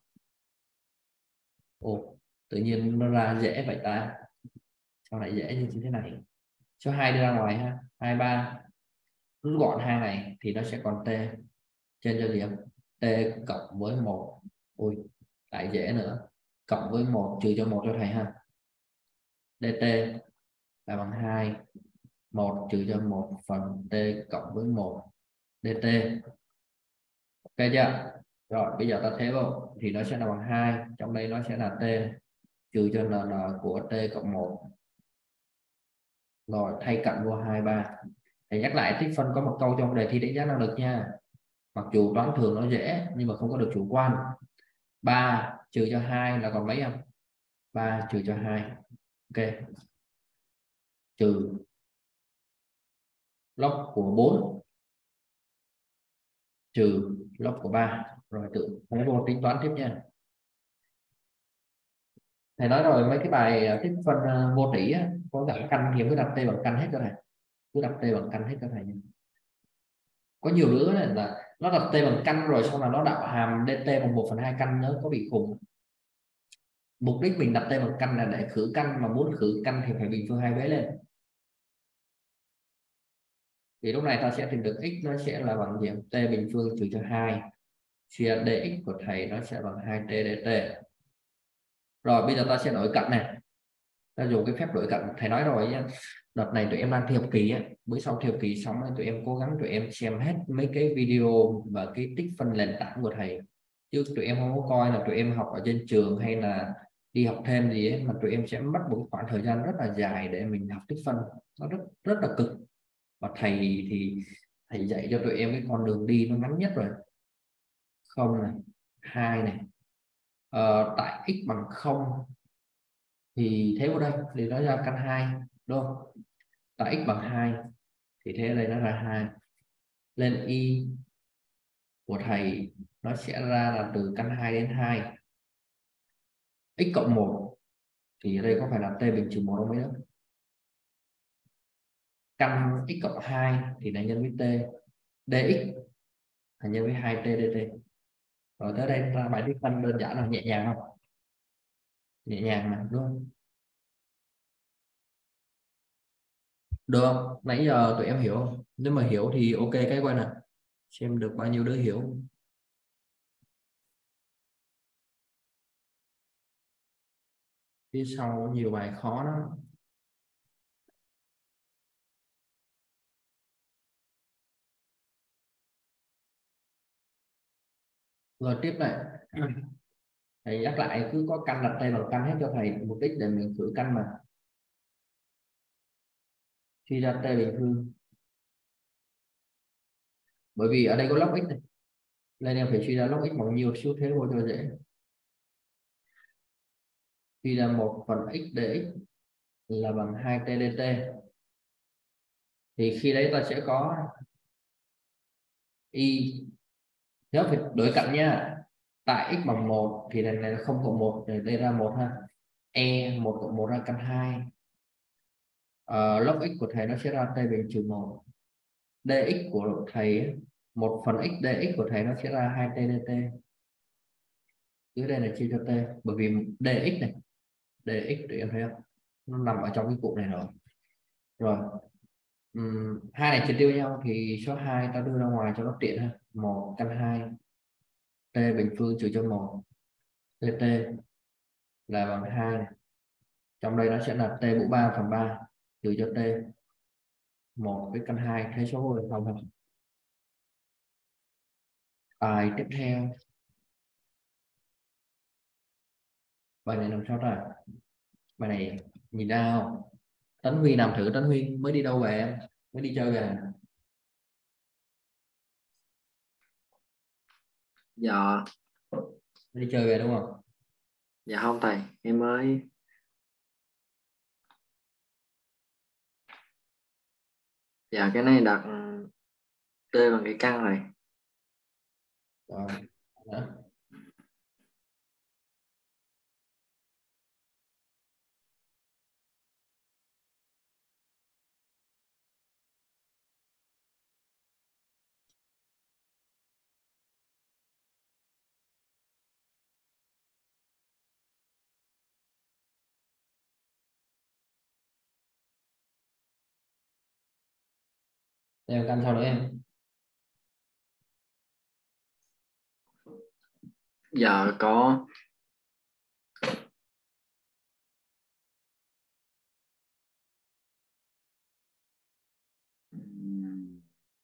Ồ, tự nhiên nó ra dễ vậy ta. Sao lại dễ như thế này? Số hai đi ra ngoài ha, hai ba rút gọn hai này thì nó sẽ còn t trên cho điểm t cộng với một. Ui, lại dễ nữa. Cộng với một trừ cho một cho thầy ha. Dt là bằng hai, một trừ cho một phần t cộng với một dt. Ok chưa? Rồi bây giờ ta thế vô thì nó sẽ là bằng hai, trong đây nó sẽ là t trừ cho n, n của t cộng một. Rồi thay cạnh vô hai ba. Thì nhắc lại tích phân có một câu trong đề thi đánh giá năng lực nha. Mặc dù toán thường nó dễ nhưng mà không có được chủ quan. ba trừ cho hai là còn mấy không? ba trừ cho hai. Ok. Trừ log của bốn trừ log của ba. Rồi tự thấy vô tính toán tiếp nha. Thầy nói rồi, mấy cái bài tích phân vô tỷ á, có dạng căn thì cứ đặt t bằng căn hết cho thầy. Cứ đặt t bằng căn hết cho thầy. Có nhiều đứa này là nó đặt t bằng căn rồi sau là nó đạo hàm dt bằng một phần hai căn, nó có bị khùng. Mục đích mình đặt t bằng căn là để khử căn, mà muốn khử căn thì phải bình phương hai vế lên. Thì lúc này ta sẽ tìm được x nó sẽ là bằng gì? T bình phương trừ cho hai chia dx của thầy nó sẽ bằng hai t dt. Rồi bây giờ ta sẽ đổi cạnh này. Ta dùng cái phép đổi cạnh thầy nói rồi nhé. Đợt này tụi em đang thi học kỳ á, bữa sau thi học kỳ xong tụi em cố gắng tụi em xem hết mấy cái video và cái tích phân nền tảng của thầy, chứ tụi em không có coi là tụi em học ở trên trường hay là đi học thêm gì ấy, mà tụi em sẽ mất một khoảng thời gian rất là dài để mình học tích phân, nó rất rất là cực. Và thầy thì thầy dạy cho tụi em cái con đường đi nó ngắn nhất rồi. Không này, hai này, ờ, tại x bằng không thì thế vào đây thì nó ra căn hai đúng không? Tại x bằng hai thì thế đây nó ra hai. Lên y của thầy nó sẽ ra là từ căn hai đến hai. X cộng một thì ở đây có phải là t bình trừ một không mấy nữa? Căn x cộng hai thì là nhân với t, dx là nhân với hai t dt. Rồi tới đây ra bài tích phân đơn giản là nhẹ nhàng không? Nhẹ nhàng mà đúng không? Được không? Nãy giờ tụi em hiểu không? Nếu mà hiểu thì ok cái quay nè. Xem được bao nhiêu đứa hiểu. Phía sau nhiều bài khó đó. Rồi tiếp này. Thầy nhắc lại cứ có căn đặt tay bằng căn hết cho thầy, mục đích để mình thử căn mà. Suy ra t bình phương. Bởi vì ở đây có log x này, nên em phải suy ra log x bằng nhiêu xíu thế thôi cho dễ. Suy ra một phần x dx là bằng hai t dt. Thì khi đấy ta sẽ có y, nhớ phải đổi cạnh nha. Tại x bằng một thì này này không cộng một, để đây ra một ha. E một cộng một ra căn hai. Uh, log x của thầy nó sẽ ra t bình trừ một. Dx của thầy, một phần x dx của thầy nó sẽ ra hai t dt. Dưới đây là chia cho t, bởi vì dx này, dx tụi em thấy không? Nó nằm ở trong cái cụm này rồi. Rồi. Uhm, hai này chia tiêu nhau thì số hai ta đưa ra ngoài cho nó tiện ha. một căn hai t bình phương trừ cho một dt là bằng hai này. Trong đây nó sẽ là t mũ ba phần ba trừ cho t một với căn hai, thấy số rồi không không? Bài tiếp theo. Bài này làm sao ta? Bài này nhìn ra không? Tấn Huy làm thử. Tấn Huy mới đi đâu về em? Mới đi chơi về? Dạ. Đi chơi về đúng không? Dạ không thầy, em mới dạ cái này đặt T bằng cái căn này. Rồi. Đó. Đây căn sau nữa em. Dạ có Ừm,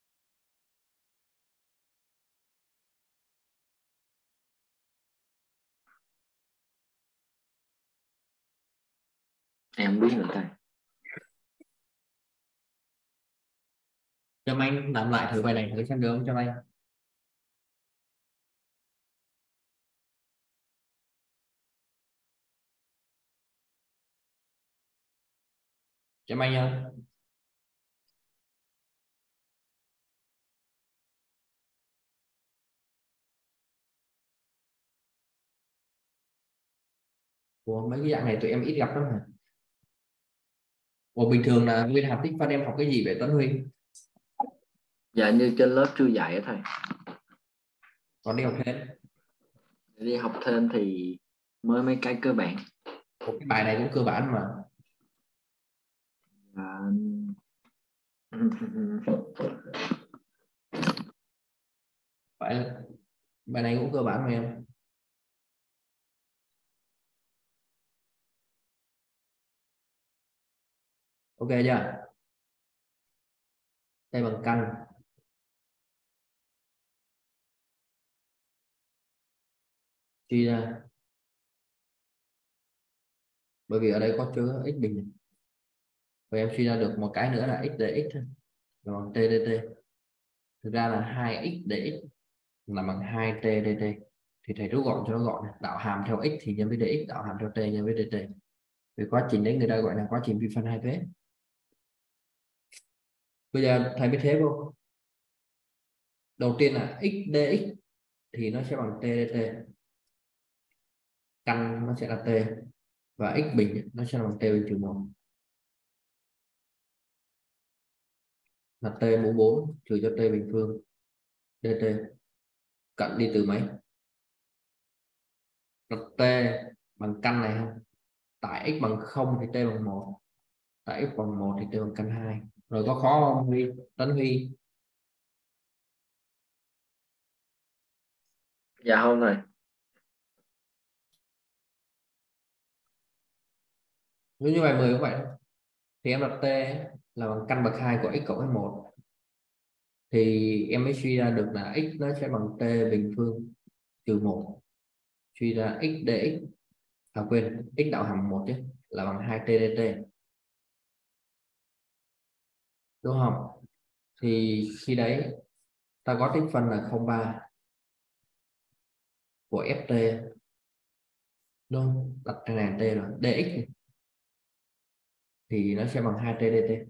em biết rồi thầy. Cho anh làm lại thử bài này thử xem được không cho anh. Cho anh không? Ủa, mấy cái dạng này tụi em ít gặp lắm hả? Ủa, bình thường là nguyên hạt tích phân em học cái gì về Tuấn Huy? Dạ như trên lớp chưa dạy á thầy. Còn đi học thêm? Đi học thêm thì mới mấy cái cơ bản. Ủa, cái bài này cũng cơ bản mà. Dạ. Phải là bài này cũng cơ bản mà em. Ok chưa? Đây bằng căn. Suy ra. Bởi vì ở đây có chứa x bình. Và em suy ra được một cái nữa là x dx rồi bằng t dt. Thực ra là hai x dx là bằng hai t dt. Thì thầy rút gọn cho nó gọn. Đạo hàm theo x thì nhân với dx, đạo hàm theo t nhân với dt. Vì quá trình đấy người ta gọi là quá trình vi phân hai vế. Bây giờ thầy biết thế không? Đầu tiên là x dx thì nó sẽ bằng t dt. Căn nó sẽ là t. Và x bình nó sẽ là bằng t bình trừ một. Là t mũ bốn trừ cho t bình phương dt. Cận đi từ mấy? Là t bằng căn này không? Tại x bằng không thì t bằng một. Tại x bằng một thì t bằng căn hai. Rồi có khó không Huy? Tấn Huy? Dạ không thầy. Nếu như bài mười cũng vậy thôi. Thì em đặt t là bằng căn bậc hai của x cộng với một. Thì em mới suy ra được là x nó sẽ bằng t bình phương trừ một. Suy ra x dx, à quên, x đạo hàm một chứ, là bằng hai t dt. Đúng không? Thì khi đấy ta có tích phân là không ba của ft. Đúng không? Đặt trên này t rồi. Dx thì nó sẽ bằng hai t dt.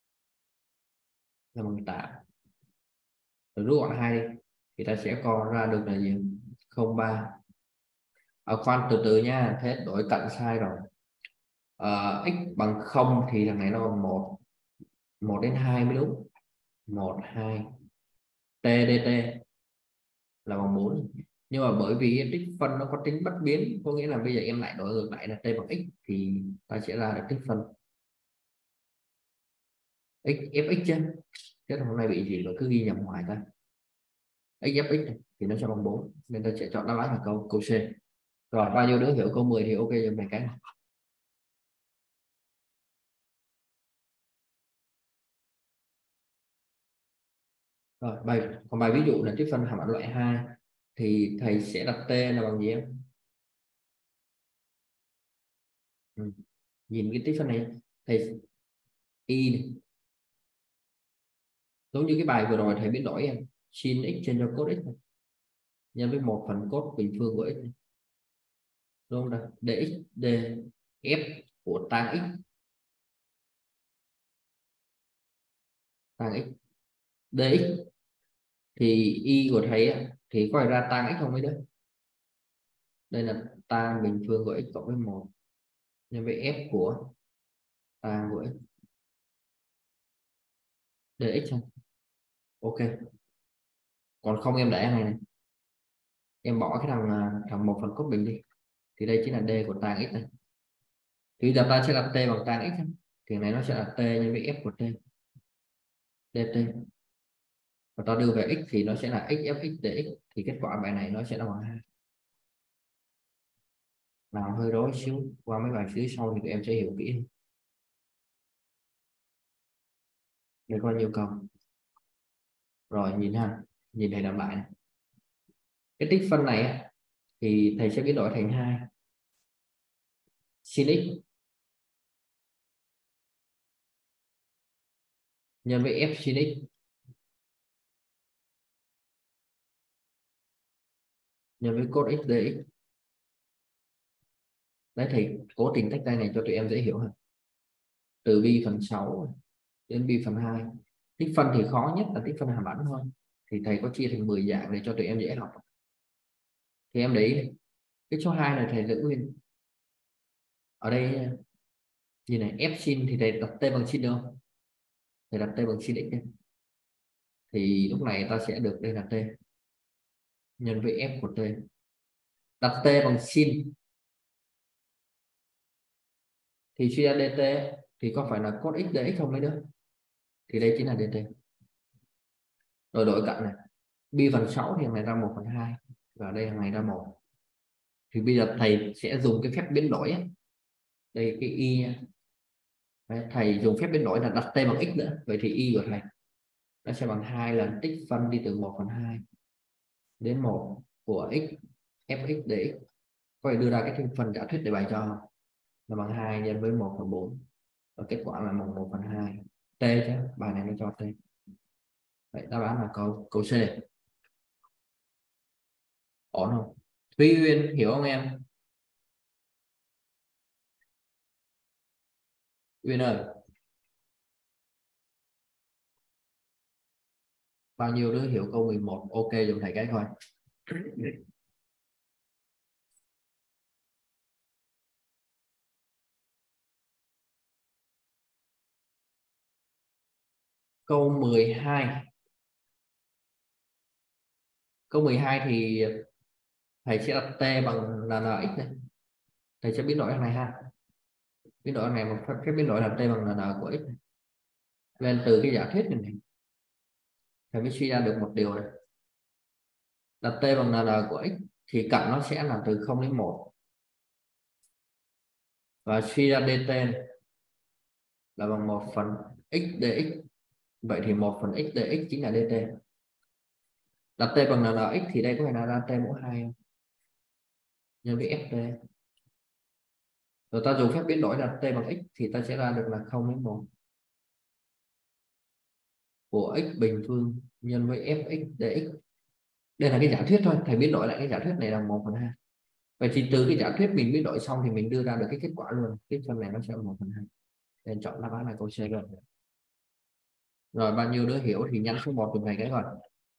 Là bằng tám. Rồi rút gọn hai đi. Thì ta sẽ co ra được là gì? không ba. Ở khoan từ từ nha, thế đổi cận sai rồi. Ờ, x bằng không thì thằng này nó bằng một. một đến hai mới đúng. một, hai. T dt là bằng bốn. Nhưng mà bởi vì tích phân nó có tính bất biến, có nghĩa là bây giờ em lại đổi ngược lại là t bằng x thì ta sẽ ra được tích phân x fx chứ. Thế hôm nay bị gì mà cứ ghi nhầm hoài ta. X fx thì nó sẽ bằng bốn, nên ta sẽ chọn đáp án là câu câu C. Rồi bao nhiêu đứa hiểu câu mười thì ok giùm này cái này. Rồi bài còn bài ví dụ là tích phân hàm ẩn loại hai thì thầy sẽ đặt t là bằng gì em? Ừ. Nhìn cái tích phân này thầy y này. Giống như cái bài vừa rồi thầy biến đổi em sin x trên cho cos x này, nhân với một phần cos bình phương của x này. đúng rồi, dx df của tan x, tan x dx thì y của thầy á, thì có phải ra tan x không mấy đứa? Đây là tan bình phương của x cộng với một nhân với f của tan của x dx không? Ok, còn không em để này, này em bỏ cái thằng thằng một phần cốt bình đi, thì đây chính là d của tan x này. Thì giờ ta sẽ đặt t bằng tan x, thì này nó sẽ là t nhân với f của t dt, và ta đưa về x thì nó sẽ là x fx dx, thì kết quả bài này nó sẽ là bằng hai. Nào hơi rối xíu, qua mấy bài phía sau thì tụi em sẽ hiểu kỹ hơn. Đây có nhiều câu rồi, nhìn ha, nhìn thầy làm lại này. Cái tích phân này á, thì thầy sẽ biến đổi thành hai sin x nhân với f sin x nhân với cos x dx. Đấy, thầy cố tình tách tay này cho tụi em dễ hiểu hơn. Từ bi phần sáu đến bi phần hai. Tích phân thì khó nhất là tích phân hàm ẩn thôi, thì thầy có chia thành mười dạng để cho tụi em dễ học. Thì em để ý cái số hai này thầy giữ nguyên. Ở đây như này, f sin thì thầy đặt t bằng sin được không? Thầy đặt t bằng sin x, thì lúc này ta sẽ được đây là t nhân với f của t. Đặt t bằng sin thì suy ra dt thì có phải là cos x dx không mấy đứa? Thì đây chính là dt. Rồi đổi cạnh này, bi phần sáu thì này ra một phần hai, và đây là này ra một. Thì bây giờ thầy sẽ dùng cái phép biến đổi ấy. Đây cái y. Đấy, thầy dùng phép biến đổi là đặt t bằng x nữa, vậy thì y của thầy nó sẽ bằng hai lần tích phân đi từ một phần hai đến một của x fx dx. Có thể đưa ra cái thành phần giả thuyết để bài cho là bằng hai nhân với một phần bốn, và kết quả là bằng một phần hai t chứ, bài này nó cho t. Vậy đáp án là câu câu C. Ổn không? Thúy Uyên hiểu không em? Uyên ơi, bao nhiêu đứa hiểu câu mười một? Ok dùng thầy cái thôi. Câu mười hai. Câu mười hai thì thầy sẽ đặt t bằng là nx này. Thầy sẽ biến đổi này ha. Biến đổi này một phép biến đổi là t bằng là n của x này. Nên từ cái giả thuyết này, này thầy mới suy ra được một điều này. Đặt t bằng n của x thì cạnh nó sẽ là từ không đến một. Và suy ra dt này là bằng một phần x dx. Vậy thì một phần x dx chính là dt. Đặt t bằng nx thì đây có phải là ra t mũ hai không? Nhân với ft. Rồi ta dùng phép biến đổi đặt t bằng x thì ta sẽ ra được là không đến một của x bình phương nhân với fx dx. Đây là cái giả thuyết thôi, thầy biến đổi lại cái giả thuyết này là một phần hai. Vậy thì từ cái giả thuyết mình biến đổi xong thì mình đưa ra được cái kết quả luôn. Cái phần này nó sẽ là một phần hai. Nên chọn đáp án là câu C rồi. Rồi bao nhiêu đứa hiểu thì nhắn số một từ này cái rồi.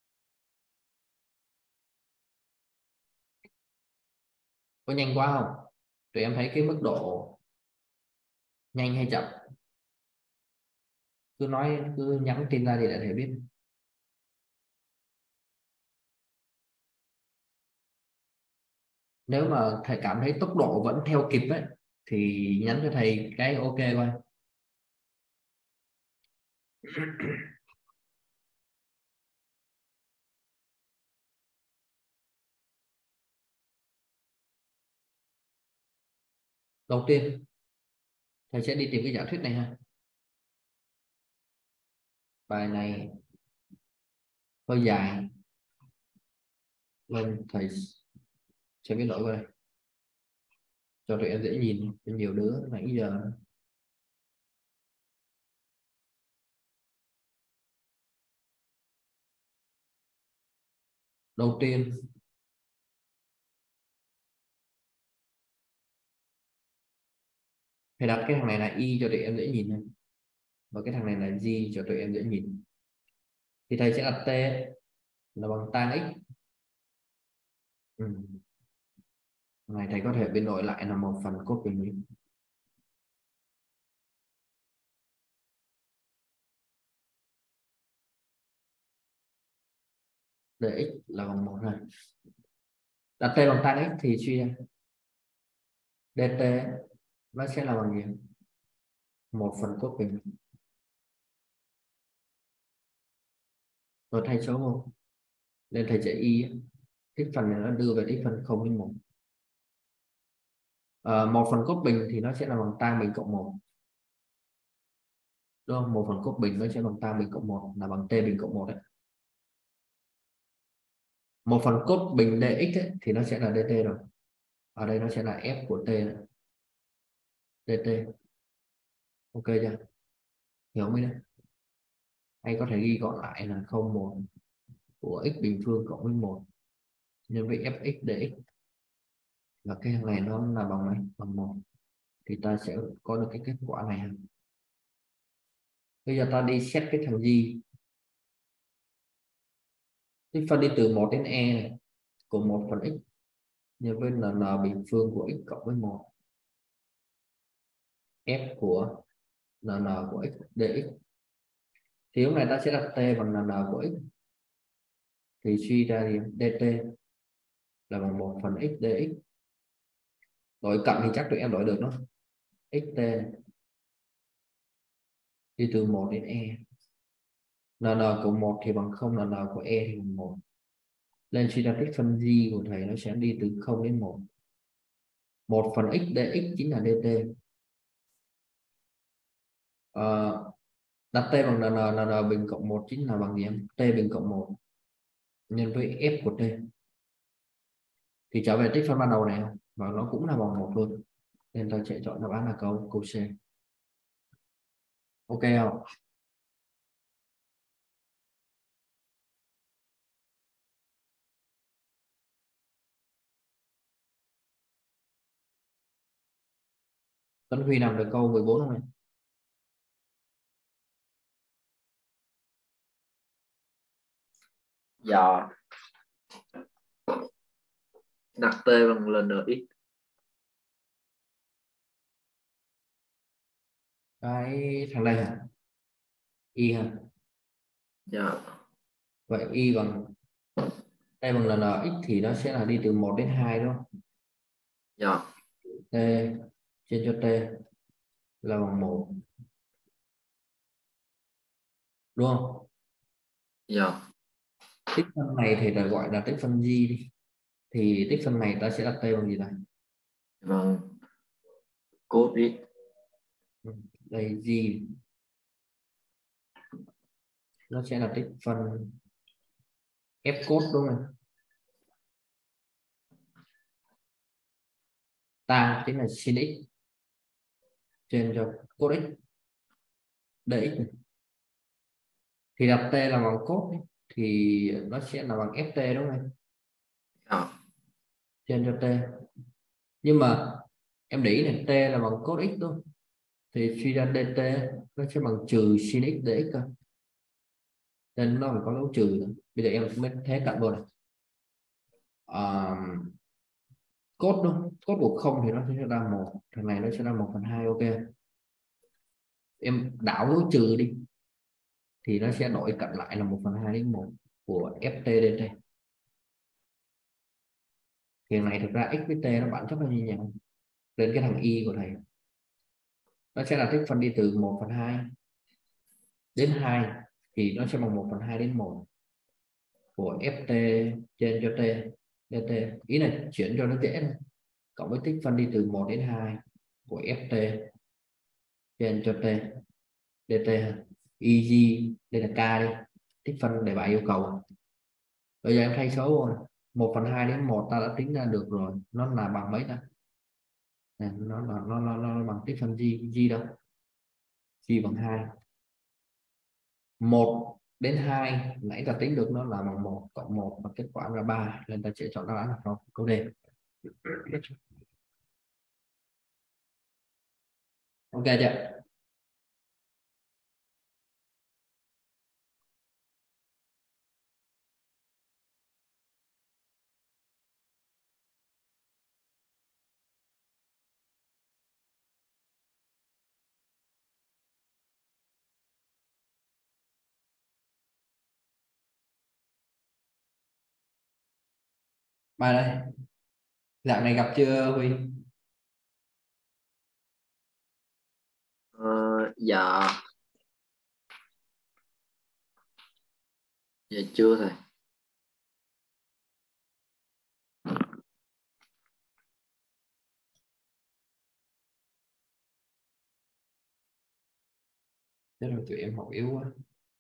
Có nhanh quá không? Tụi em thấy cái mức độ nhanh hay chậm? Cứ nói, cứ nhắn tin ra thì để thầy biết. Nếu mà thầy cảm thấy tốc độ vẫn theo kịp ấy thì nhắn cho thầy cái ok coi. Đầu tiên thầy sẽ đi tìm cái giả thuyết này ha. Bài này hơi dài nên thầy sẽ biến đổi qua đây cho tụi em dễ nhìn, cho nhiều đứa nãy giờ. Đầu tiên Thầy đặt cái thằng này là y cho tụi em dễ nhìn này, và cái thằng này là g cho tụi em dễ nhìn. Thì thầy sẽ đặt t là bằng tan x. Ừ. Này thầy có thể biến đổi lại là một phần cốt bình. Dx là bằng một này. Đặt t bằng tan x thì suy ra dt nó sẽ là bằng gì? Một phần cốt bình. Rồi thay số không? Nên thầy sẽ y tích phần này nó đưa về tích phần không đến một. À, một phần cốt bình thì nó sẽ là bằng tan bình cộng một. Đúng không? Một phần cốt bình nó sẽ bằng tan bình cộng một là bằng t bình cộng một đấy. Một phần cốt bình dx ấy, thì nó sẽ là dt rồi. Ở đây nó sẽ là f của t này. Dt. Ok chưa? Hiểu không đấy? Hay có thể ghi gọn lại là không một của x bình phương cộng với một nhân với fx dx. Và cái thằng này nó là bằng mấy? Bằng một. Thì ta sẽ có được cái kết quả này. Bây giờ ta đi xét cái thằng gì. Tích phân đi từ một đến e này của một phần x nhân với là n bình phương của x cộng với một f của là n của x dx. Thì lúc này ta sẽ đặt t bằng là n của x thì suy ra thì dt là bằng một phần x dx. Đổi cận thì chắc tụi em đổi được nó xt này. Đi từ một đến e, n n cộng một thì bằng không, n n của e thì bằng một. Lên suy ra tích phân g của thầy nó sẽ đi từ không đến một. một phần x dx chính là dt. À, đặt t bằng n n, n bình cộng một chính là bằng gì em? T bình cộng một nhân với f của t. Thì trở về tích phân ban đầu này và nó cũng là bằng một luôn. Nên ta sẽ chọn đáp án là câu câu C. Ok không? Tuấn Huy làm được câu mười bốn không này? Dạ. Đặt t bằng lnx. Cái thằng này hả? Y hả? Dạ. Vậy y bằng t bằng lnx thì nó sẽ là đi từ một đến hai đúng không? Dạ. T trên cho t là bằng một. Đúng không? Dạ. Tích phân này thì ta gọi là tích phân g đi. Thì tích phân này ta sẽ đặt t bằng gì này? Bằng cos x. Đây g nó sẽ là tích phân f cos đúng không? Ta chính là sin x trên cho cos x dx này. Thì đặt t là bằng cos ấy, thì nó sẽ là bằng ft đúng không? Dạ. Trên cho t. Nhưng mà em để ý này, t là bằng cos x thôi. Thì suy ra dt nó sẽ bằng trừ sin x dx cơ. Nên nó phải có dấu trừ nữa. Bây giờ em mới thế cận vô này. À, cos đúng, cos của không thì nó sẽ ra một, thằng này nó sẽ ra một phần hai. Ok, em đảo dấu trừ đi thì nó sẽ đổi cận lại là một phần hai đến một của ft dt. Thì này thực ra x với t nó bản chất là như nhau. Đến cái thằng y của thầy nó sẽ là tích phân đi từ một phần hai đến hai thì nó sẽ bằng một phần hai đến một của ft trên cho t dt. Ý này chuyển cho nó dễ thôi. Cộng với tích phân đi từ một đến hai của ft trên cho t dt. Easy, đây là k đi, tích phân để bài yêu cầu. Bây giờ em thay số rồi, một phần hai đến một ta đã tính ra được rồi, nó là bằng mấy ta? Này, nó là nó, nó, nó bằng tích phân g, g đâu? G bằng hai. một đến hai nãy ta tính được nó là bằng một cộng một và kết quả là ba, nên ta sẽ chọn đáp án là câu D. Ok chưa? Bài đây, dạng này gặp chưa Huy? Ờ, dạ dạ chưa thầy. Thế rồi tụi em học yếu quá.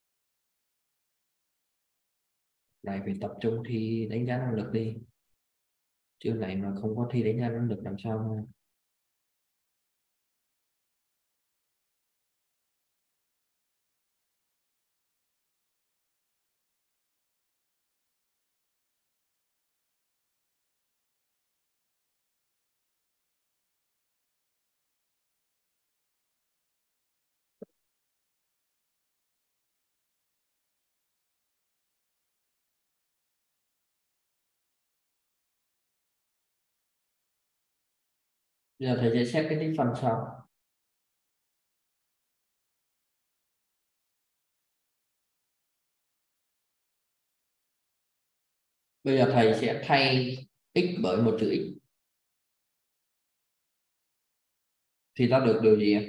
Này phải tập trung thi đánh giá năng lực đi. Chứ này mà không có thi đánh giá năng lực làm sao mà. Bây giờ thầy sẽ xét cái tích phân sau. Bây giờ thầy sẽ thay x bởi một chữ x. Thì ta được điều gì?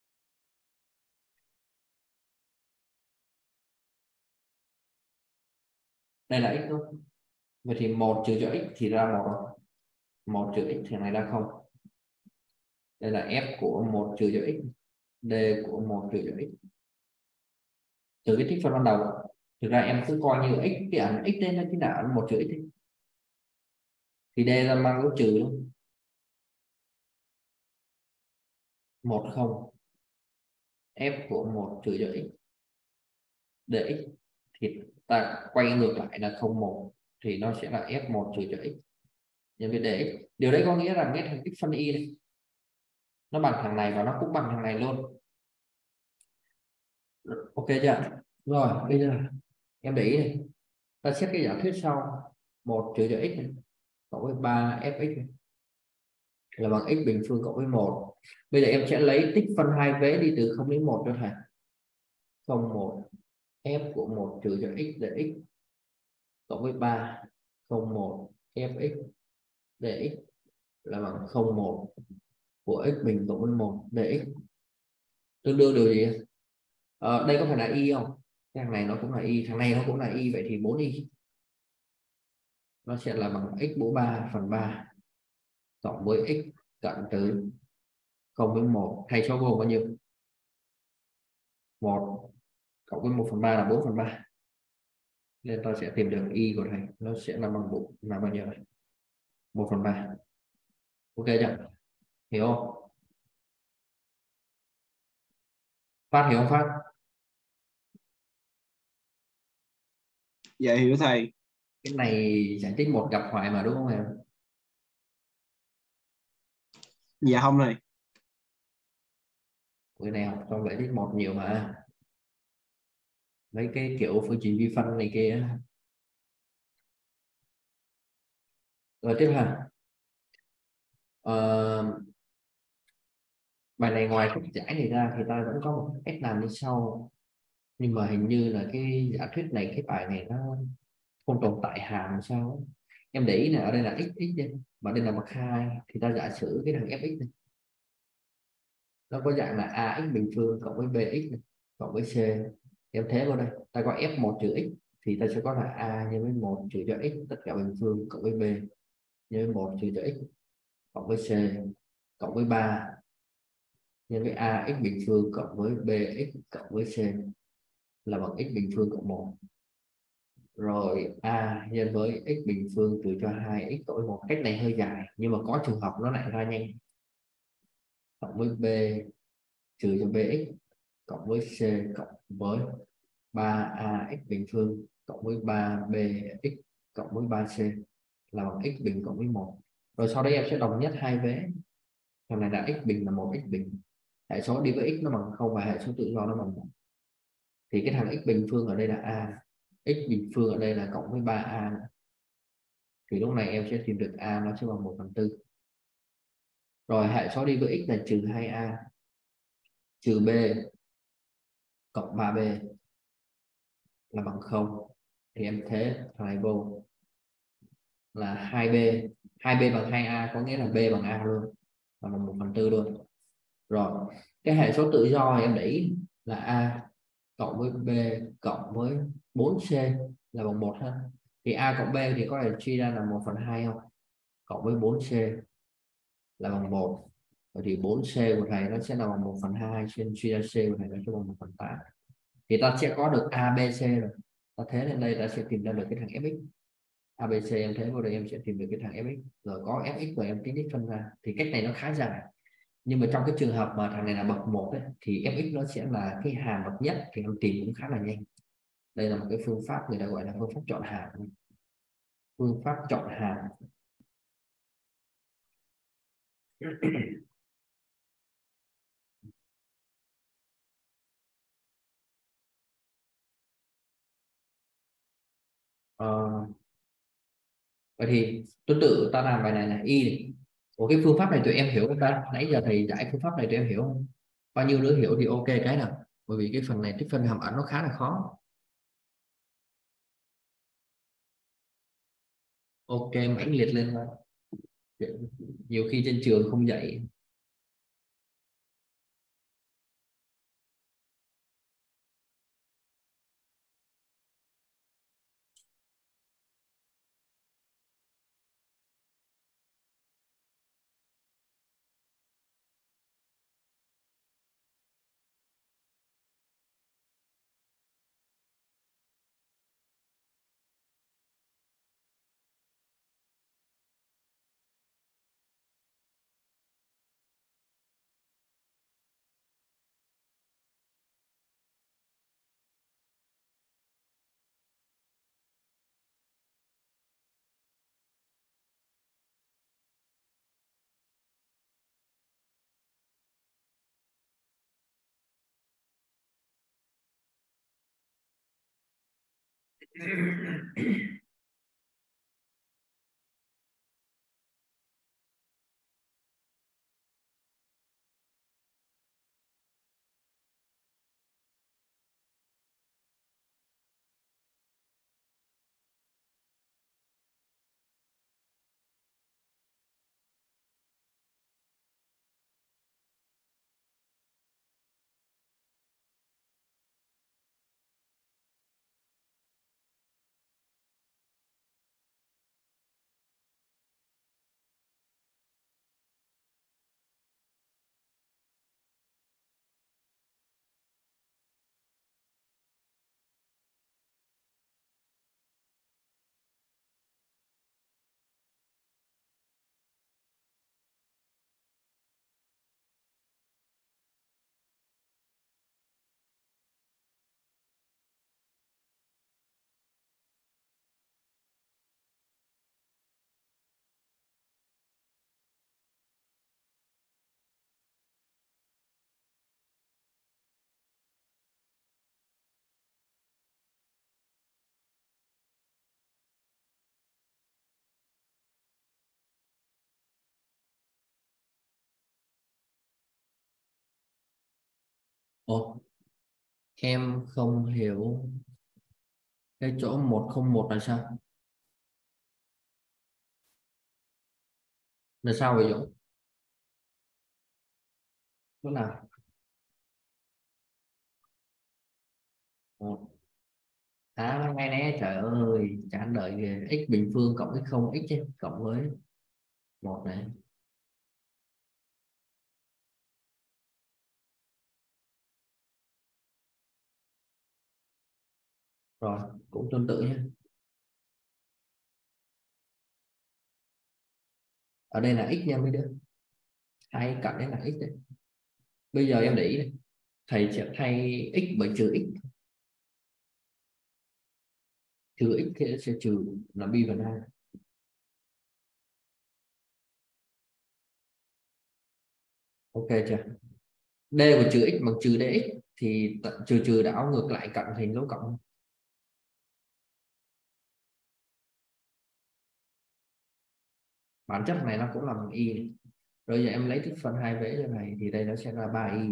Đây là x đúng. Vậy thì một trừ cho x thì ra một. Một trừ x thì này ra không. Đây là f của một trừ cho x. D của một trừ cho x. Từ cái tích phân ban đầu. Thực ra em cứ coi như x cái ảnh x đây nó chính là ảnh một trừ x đi. Thì D ra mang dấu trừ luôn. Một không. F của một trừ cho x. Dx thì ta quay ngược lại là không một thì nó sẽ là f một trừ cho x nhân với dx. Điều đấy có nghĩa rằng cái thằng x phân y này nó bằng thằng này và nó cũng bằng thằng này luôn. Ok chưa? Rồi bây giờ em để ý này, ta xét cái giả thuyết sau. Một trừ cho x này cộng với ba fx này là bằng x bình phương cộng với một. Bây giờ em sẽ lấy tích phân hai vế đi từ không đến một cho thầy. Không một f của một trừ cho x dx cộng với ba không một fx dx là bằng không một của x bình cộng với một dx tương đương điều gì? Ờ, đây có phải là y không? Thằng này nó cũng là y, thằng này nó cũng là y, vậy thì bốn y nó sẽ là bằng x mũ ba phần ba cộng với x cận từ không với một. Thay số gồm bao nhiêu? Một cộng với một phần ba là bốn phần ba, nên ta sẽ tìm được y của thầy nó sẽ là bằng bộ là bao nhiêu này? Một phần ba. Ok chưa? Hiểu không? Phát hiểu không Phát? Dạ hiểu thầy. Cái này giải tích một gặp hoài mà đúng không em? Dạ không thầy. Người này học trong giải tích một nhiều mà. Mấy cái kiểu phương trình vi phân này kia. Rồi tiếp ha. Ờ, bài này ngoài cách giải này ra thì ta vẫn có một cách làm như sau, nhưng mà hình như là cái giả thuyết này, cái bài này nó không tồn tại hàm sao. Em để ý là ở đây là x x đây và đây là bậc hai, thì ta giả sử cái thằng fx này nó có dạng là ax bình phương cộng với bx này, cộng với c. Em thế vào đây ta có f một trừ x thì ta sẽ có là a nhân với một trừ cho x tất cả bình phương cộng với b nhân với một trừ cho x cộng với c cộng với ba nhân với a x bình phương cộng với bx cộng với c là bằng x bình phương cộng một. Rồi a nhân với x bình phương trừ cho hai x cộng với một. Cách này hơi dài nhưng mà có trường hợp nó lại ra nhanh. Cộng với b trừ cho bx cộng với c cộng với ba a x bình phương cộng với ba b x cộng với ba c là bằng x bình cộng với một. Rồi sau đây em sẽ đồng nhất hai vế. Thằng này là x bình là một x bình hệ số đi với x nó bằng không và hệ số tự do nó bằng một, thì cái thằng x bình phương ở đây là a, x bình phương ở đây là cộng với ba a nữa. Thì lúc này em sẽ tìm được a nó sẽ bằng một phần tư. Rồi hệ số đi với x là trừ hai a trừ b cộng ba b là bằng không, thì em thế thằng này vô là hai b, hai b bằng hai a có nghĩa là b bằng a luôn, là bằng một phần tư luôn. Rồi cái hệ số tự do em để ý là a cộng với b cộng với bốn c là bằng một ha, thì a cộng b thì có thể suy ra là một phần hai không, cộng với bốn c là bằng một, vậy thì bốn c của thầy nó sẽ là bằng một phần hai, trên suy ra c của thầy nó sẽ bằng một phần tám, thì ta sẽ có được a b c rồi. Ta thế lên đây ta sẽ tìm ra được cái thằng fx. a bê xê em thế vào đây em sẽ tìm được cái thằng fx, rồi có fx và em tính x phân ra. Thì cách này nó khá dài, nhưng mà trong cái trường hợp mà thằng này là bậc một ấy, thì fx nó sẽ là cái hàm bậc nhất, thì em tìm cũng khá là nhanh. Đây là một cái phương pháp người ta gọi là phương pháp chọn hàm. Phương pháp chọn hàm ờ, vậy thì tương tự ta làm bài này là y này. Ủa cái phương pháp này tụi em hiểu không ta? Nãy giờ thầy giải phương pháp này tụi em hiểu không? Bao nhiêu đứa hiểu thì ok cái nào, bởi vì cái phần này cái phần hàm ẩn nó khá là khó. Ok mãnh liệt lên thôi, nhiều khi trên trường không dạy. Ồ, em không hiểu cái chỗ một không một là sao? Là sao vậy Dũng? Chỗ nào? Ồ. À ngay nè, trời ơi, chán đợi kìa. X bình phương cộng với không x ấy, cộng với một này. Rồi, cũng tương tự nhé. Ở đây là x nha mấy đứa. Hai cạnh đấy là x đấy. Bây giờ em để ý này. Thầy sẽ thay x bởi trừ x. Trừ x thì sẽ trừ là bi phần hai. Ok chưa? D của trừ x bằng trừ dx thì trừ trừ đảo ngược lại cận thành dấu cộng. Bản chất này nó cũng là bằng y này. Rồi giờ em lấy tích phân hai vế cho này thì đây nó sẽ ra ba y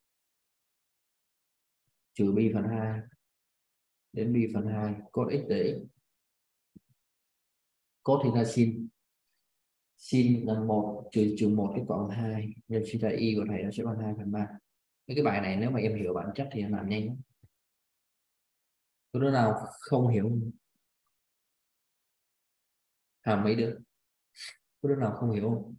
trừ bi phần hai đến bi phần hai cos x dx. Cos thì là sin, sin là một trừ trừ một cái cộng hai nên suy ra y của thầy nó sẽ bằng hai phần ba. Cái bài này nếu mà em hiểu bản chất thì em làm nhanh lắm. Có đứa nào không hiểu? À mấy đứa có đứa nào không hiểu không?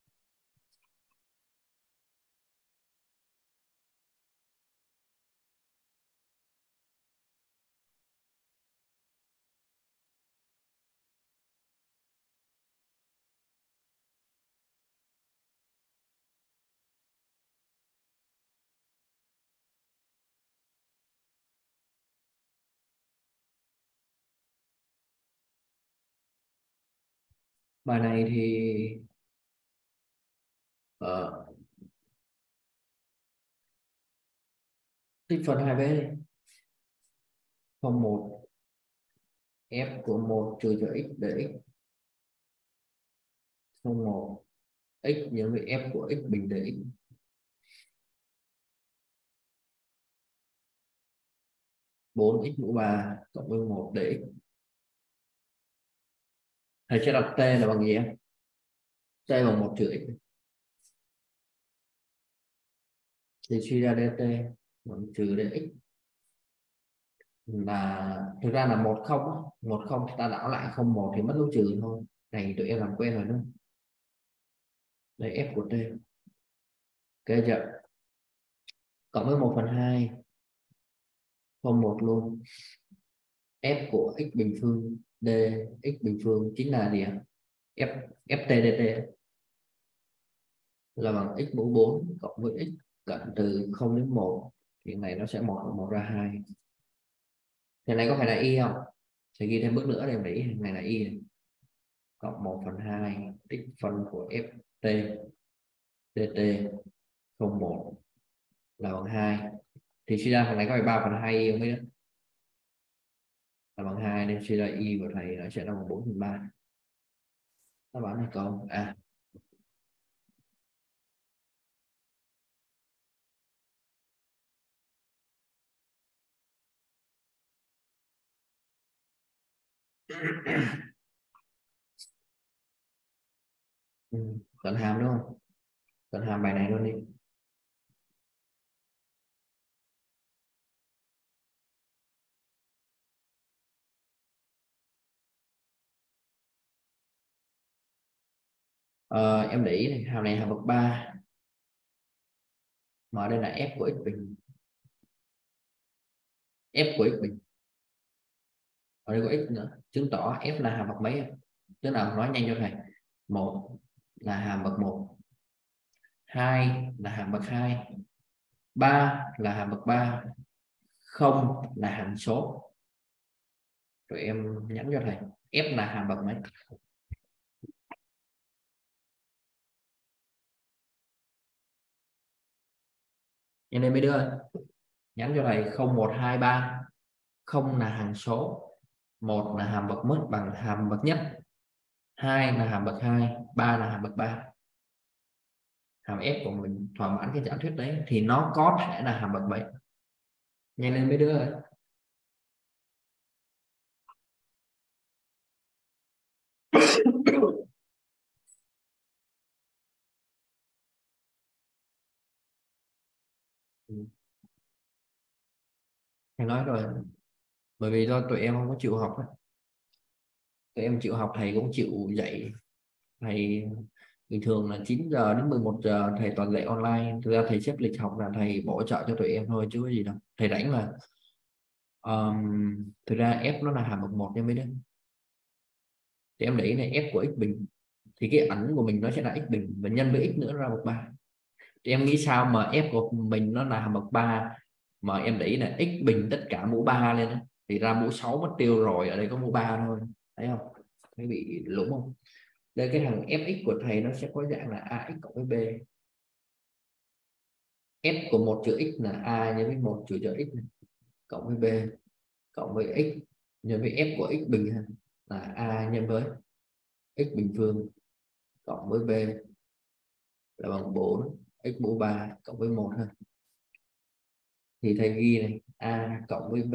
Bài này thì ờ, tích phân hai vế không một f của một trừ cho x để x không một x nhân với f của x bình để x bốn x mũ ba cộng với một để x. Thầy sẽ đặt t là bằng gì em? T bằng một trừ x thì suy ra dt bằng trừ dx là thực ra là một không một không ta đảo lại không một thì mất dấu trừ thôi. Này tụi em làm quen rồi đó. Đây f của t kế chưa? Cộng với một phần hai không một luôn. F của x bình phương d x bình phương chính là gì ạ? F ft dt là bằng x mũ bốn cộng với x cận từ không đến một thì này nó sẽ một một ra hai. Thì này có phải là y không? Sẽ ghi thêm bước nữa để em để ý này là y này. Cộng một phần hai x phân của ft dt không một là bằng hai thì suy ra phần này có phải ba phần hai y không biết đó. Là bằng hai nên suy ra y của thầy nó sẽ là bằng bốn phần ba. Nó bảo này câu à ừ, cận hàm đúng không? Cận hàm bài này luôn đi. Ờ, em để ý này, hàm này hàm bậc ba mà ở đây là f của x bình, f của x bình ở đây có x nữa chứng tỏ f là hàm bậc mấy? Tức nào nói nhanh cho thầy. Một là hàm bậc một, hai là hàm bậc hai, ba là hàm bậc ba, không là hàm số. Rồi em nhắn cho thầy f là hàm bậc mấy? Cho nên mấy đứa nhắn cho thầy không một hai ba, không là hàm số, một là hàm bậc mất bằng hàm bậc nhất, hai là hàm bậc hai, ba là hàm bậc ba. Hàm f của mình thỏa mãn cái giả thuyết đấy thì nó có thể là hàm bậc mấy? Nhanh lên mấy đứa ơi. Thầy nói rồi, bởi vì do tụi em không có chịu học ấy. Tụi em chịu học thầy cũng chịu dạy. Thầy bình thường là chín giờ đến mười một giờ thầy toàn dạy online. Thực ra thầy xếp lịch học là thầy bổ trợ cho tụi em thôi chứ có gì đâu. Thầy rảnh là um, thực ra f nó là hàm bậc một nha mấy đứa. Thì em để ý này f của x bình thì cái ảnh của mình nó sẽ là x bình và nhân với x nữa ra bậc ba. Thì em nghĩ sao mà f của mình nó là hàm bậc ba mà em để ý là x bình tất cả mũ ba lên đó, thì ra mũ sáu mất tiêu rồi, ở đây có mũ ba thôi. Thấy không? Thấy bị lủng không? Đây cái thằng fx của thầy nó sẽ có dạng là ax cộng với b. F của một chữ x là a nhân với một trừ cho x này, cộng với b cộng với x nhân với f của x bình là a nhân với x bình phương cộng với b là bằng bốn x mũ ba cộng với một ha. Thì thầy ghi này a cộng với b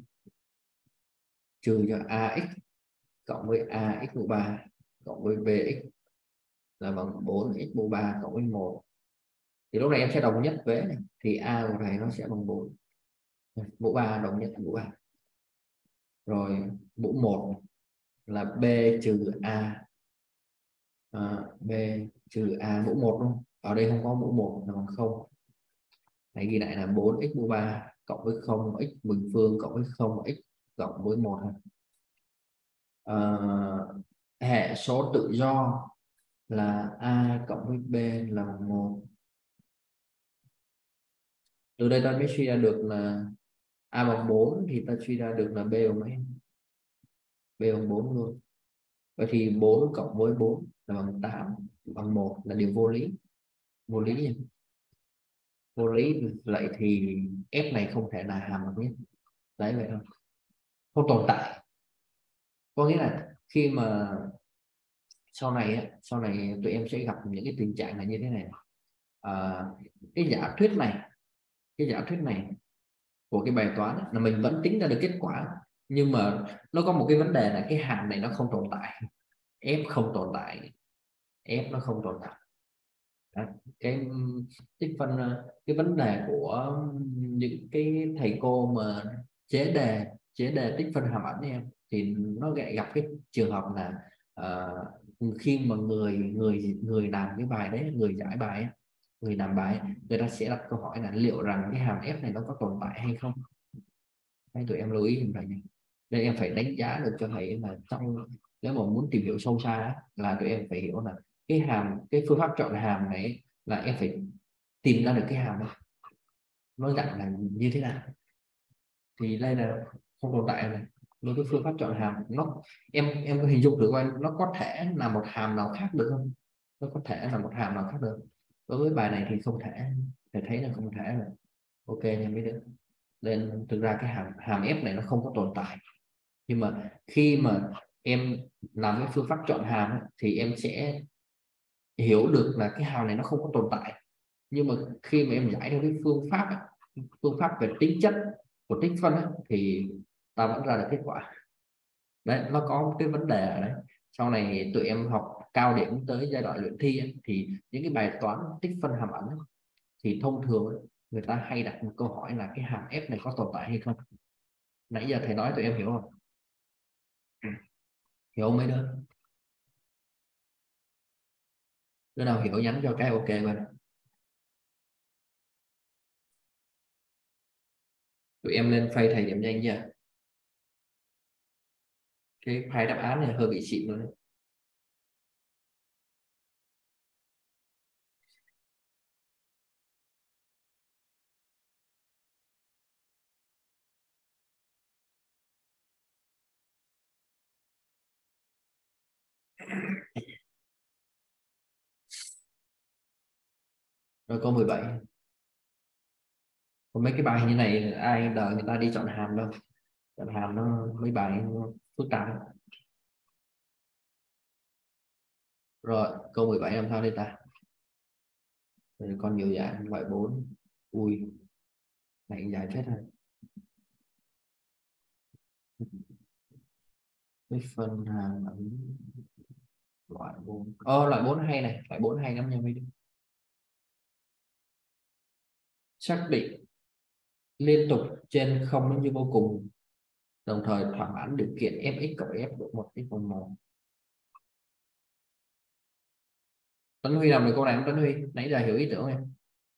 trừ cho ax cộng với ax mũ ba cộng với bx là bằng bốn x mũ ba cộng với một. Thì lúc này em sẽ đồng nhất vế này, thì a của này nó sẽ bằng bốn, mũ ba đồng nhất mũ ba, rồi mũ một là b trừ a, à, b trừ a mũ một luôn, ở đây không có mũ một là bằng không. Này ghi lại là bốn x mũ ba cộng với không x bình phương cộng với không x cộng với một. À, hệ số tự do là a cộng với b là bằng một. Từ đây ta mới suy ra được là a bằng bốn thì ta suy ra được là b bằng mấy? B bằng bốn luôn. Vậy thì bốn cộng với bốn là bằng tám, bằng một là điều vô lý. Vô lý nhỉ? Vô lý, vậy thì f này không thể là hàm bằng nhất. Đấy vậy thôi. Không tồn tại. Có nghĩa là khi mà sau này sau này tụi em sẽ gặp những cái tình trạng là như thế này. À, cái giả thuyết này cái giả thuyết này của cái bài toán là mình vẫn tính ra được kết quả, nhưng mà nó có một cái vấn đề là cái hàm này nó không tồn tại, f không tồn tại, f nó không tồn tại. Đó. Cái tích phân, cái vấn đề của những cái thầy cô mà chế đề chế đề tích phân hàm ẩn em thì nó gặp cái trường hợp là uh, khi mà người người người làm cái bài đấy, người giải bài người làm bài người ta sẽ đặt câu hỏi là liệu rằng cái hàm f này nó có tồn tại hay không. Đấy, tụi em lưu ý như vậy này. Đây em phải đánh giá được cho thầy là trong, nếu mà muốn tìm hiểu sâu xa là tụi em phải hiểu là cái hàm, cái phương pháp chọn hàm này là em phải tìm ra được cái hàm đó nó dạng là như thế nào. Thì đây là không tồn tại này, với cái phương pháp chọn hàm nó, em em có hình dung được coi nó có thể là một hàm nào khác được không? Nó có thể là một hàm nào khác được. Đối với bài này thì không thể, thầy thấy là không thể rồi. Ok nha mấy đứa. Nên thực ra cái hàm hàm f này nó không có tồn tại, nhưng mà khi mà em làm cái phương pháp chọn hàm ấy, thì em sẽ hiểu được là cái hàm này nó không có tồn tại. Nhưng mà khi mà em giải theo cái phương pháp ấy, phương pháp về tính chất của tích phân ấy, thì ta vẫn ra được kết quả. Đấy, nó có một cái vấn đề ở đấy. Sau này tụi em học cao điểm tới giai đoạn luyện thi ấy, thì những cái bài toán tích phân hàm ẩn ấy, thì thông thường ấy, người ta hay đặt một câu hỏi là cái hàm f này có tồn tại hay không. Nãy giờ thầy nói tụi em hiểu không? Hiểu mấy đứa? Đứa nào hiểu nhắn cho cái ok bên. Tụi em lên file thầy điểm nhanh chưa? Cái file đáp án này hơi bị xịn luôn đấy. Rồi câu mười bảy. Còn mấy cái bài như này ai đợi người ta đi chọn hàm đâu. Chọn hàm nó mấy bài nó phức tạp. Rồi câu mười bảy làm sao đây ta? Rồi còn nhiều dạng loại bốn. Ui, này dài phết rồi. Cái phần hàm ẩn loại bốn. Ờ loại bốn hay này, loại bốn hay lắm nha mấy đứa. Xác định liên tục trên không đến như vô cùng, đồng thời thỏa mãn điều kiện fx cộng f độ một x bằng một. Tấn Huy làm được câu này không Tấn Huy? Nãy giờ hiểu ý tưởng em.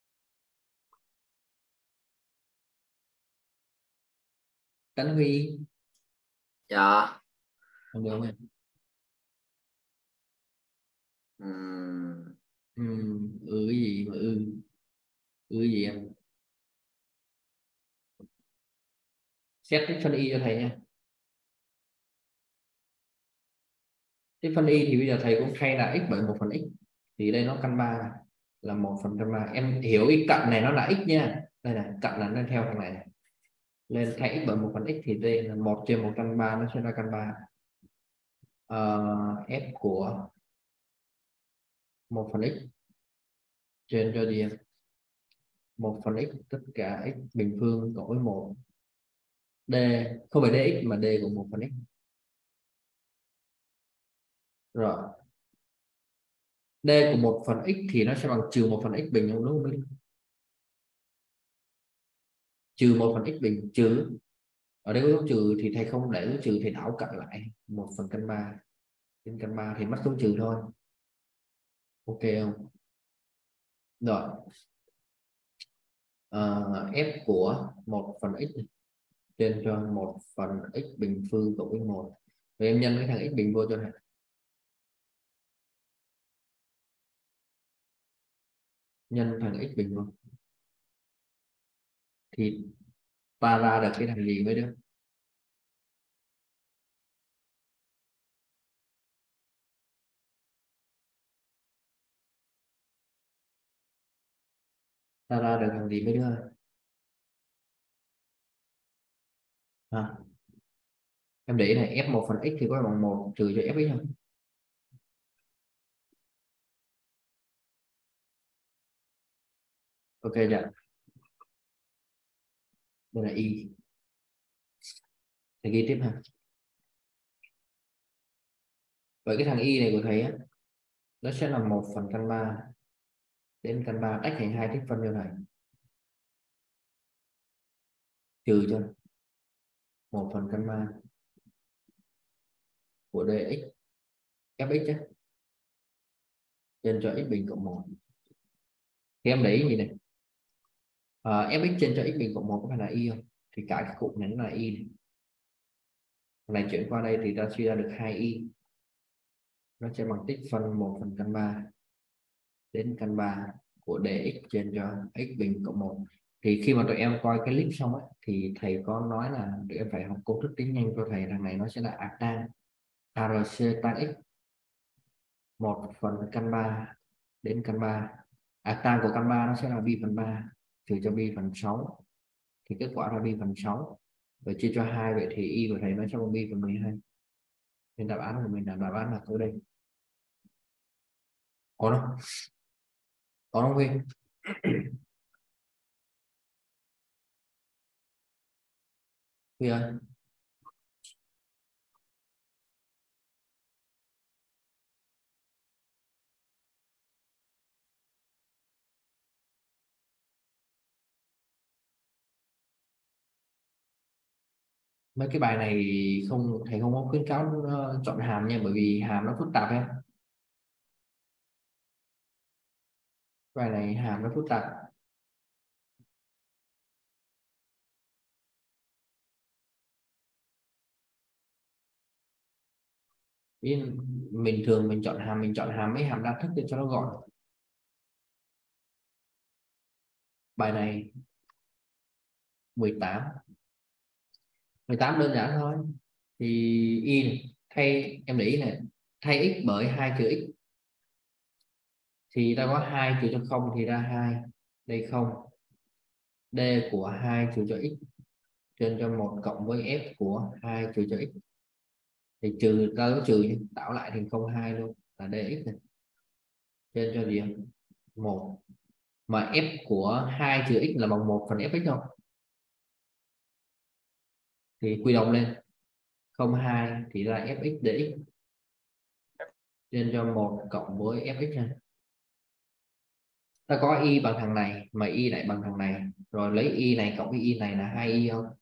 Tấn Huy. Dạ. Không được không em? Ừm, Ừ, ừ cái gì mà ừ. Ừ cái gì em? Xét tích phân y cho thầy nha. Tích phân y thì bây giờ thầy cũng thay là x bởi một phần x. Thì đây nó căn ba. là một phần căn ba. Em hiểu cái cạnh này nó là x nha, đây là cạnh là nó theo thằng này lên thay x bởi một phần x thì đây là một trên một căn ba, nó sẽ ra căn ba. uh, f của một phần x trên cho gì em? Một phần x tất cả x bình phương cộng với một, d không phải dx mà d của một phần x. Rồi d của một phần x thì nó sẽ bằng trừ một phần x bình, đúng không? Trừ một phần x bình, trừ ở đây có dấu trừ thì thầy không để dấu trừ thì đảo cận lại một phần căn ba trên căn ba thì mất dấu trừ thôi. Ok không? Rồi à, f của một phần x trên cho một phần x bình phương cộng với một, rồi em nhân cái thằng x bình vô cho này, nhân thằng x bình vô thì ta ra được cái thằng gì mới được? Ta ra được thằng gì mới được? À, em để ý này, f một phần x thì có bằng một trừ cho fx không? Ok chưa? Đây là y, thì ghi tiếp ha. Vậy cái thằng y này của thầy á, nó sẽ là một phần căn ba đến căn ba tách thành hai tích phân cho thầy, trừ cho một phần căn ba của dx fx chứ, trên cho x bình cộng một. Thì em để ý gì này, à, fx trên cho x bình cộng một có phải là y không? Thì cả cái cụm này nó là y này. Này chuyển qua đây thì ta suy ra được hai y, nó sẽ bằng tích phân một phần căn ba đến căn ba của dx trên cho x bình cộng một. Thì khi mà tụi em coi cái clip xong ấy, thì thầy có nói là tụi em phải học công thức tính nhanh cho thầy, thằng này nó sẽ là arctan arc tan x một phần căn ba đến căn ba, arctan của căn ba nó sẽ là bi phần ba trừ cho bi phần sáu, thì kết quả là bi phần sáu, rồi chia cho hai, vậy thì y của thầy nó sẽ bằng bi phần mười hai. Nên đáp án của mình là đáp án là ở đây. Có không? Có không Huy? Huy ơi, mấy cái bài này không, thầy không có khuyến cáo uh, chọn hàm nha, bởi vì hàm nó phức tạp em. Bài này hàm nó phức tạp. Ý, mình thường mình chọn hàm, mình chọn hàm mấy hàm đa thức để cho nó gọn. Bài này mười tám mười tám đơn giản thôi. Thì y này, thay em để ý này, thay x bởi hai trừ x thì ta có hai trừ cho không thì ra hai, đây không, d của hai trừ cho x trên cho một cộng với f của hai trừ cho x, thì trừ ta có trừ đảo lại thành không hai luôn là dx này, trên cho gì một, mà f của hai trừ x là bằng một phần fx không, thì quy đồng lên không hai thì ra fx dx trên cho một cộng với fx này. Ta có y bằng thằng này mà y lại bằng thằng này, rồi lấy y này cộng với y này là hai y không,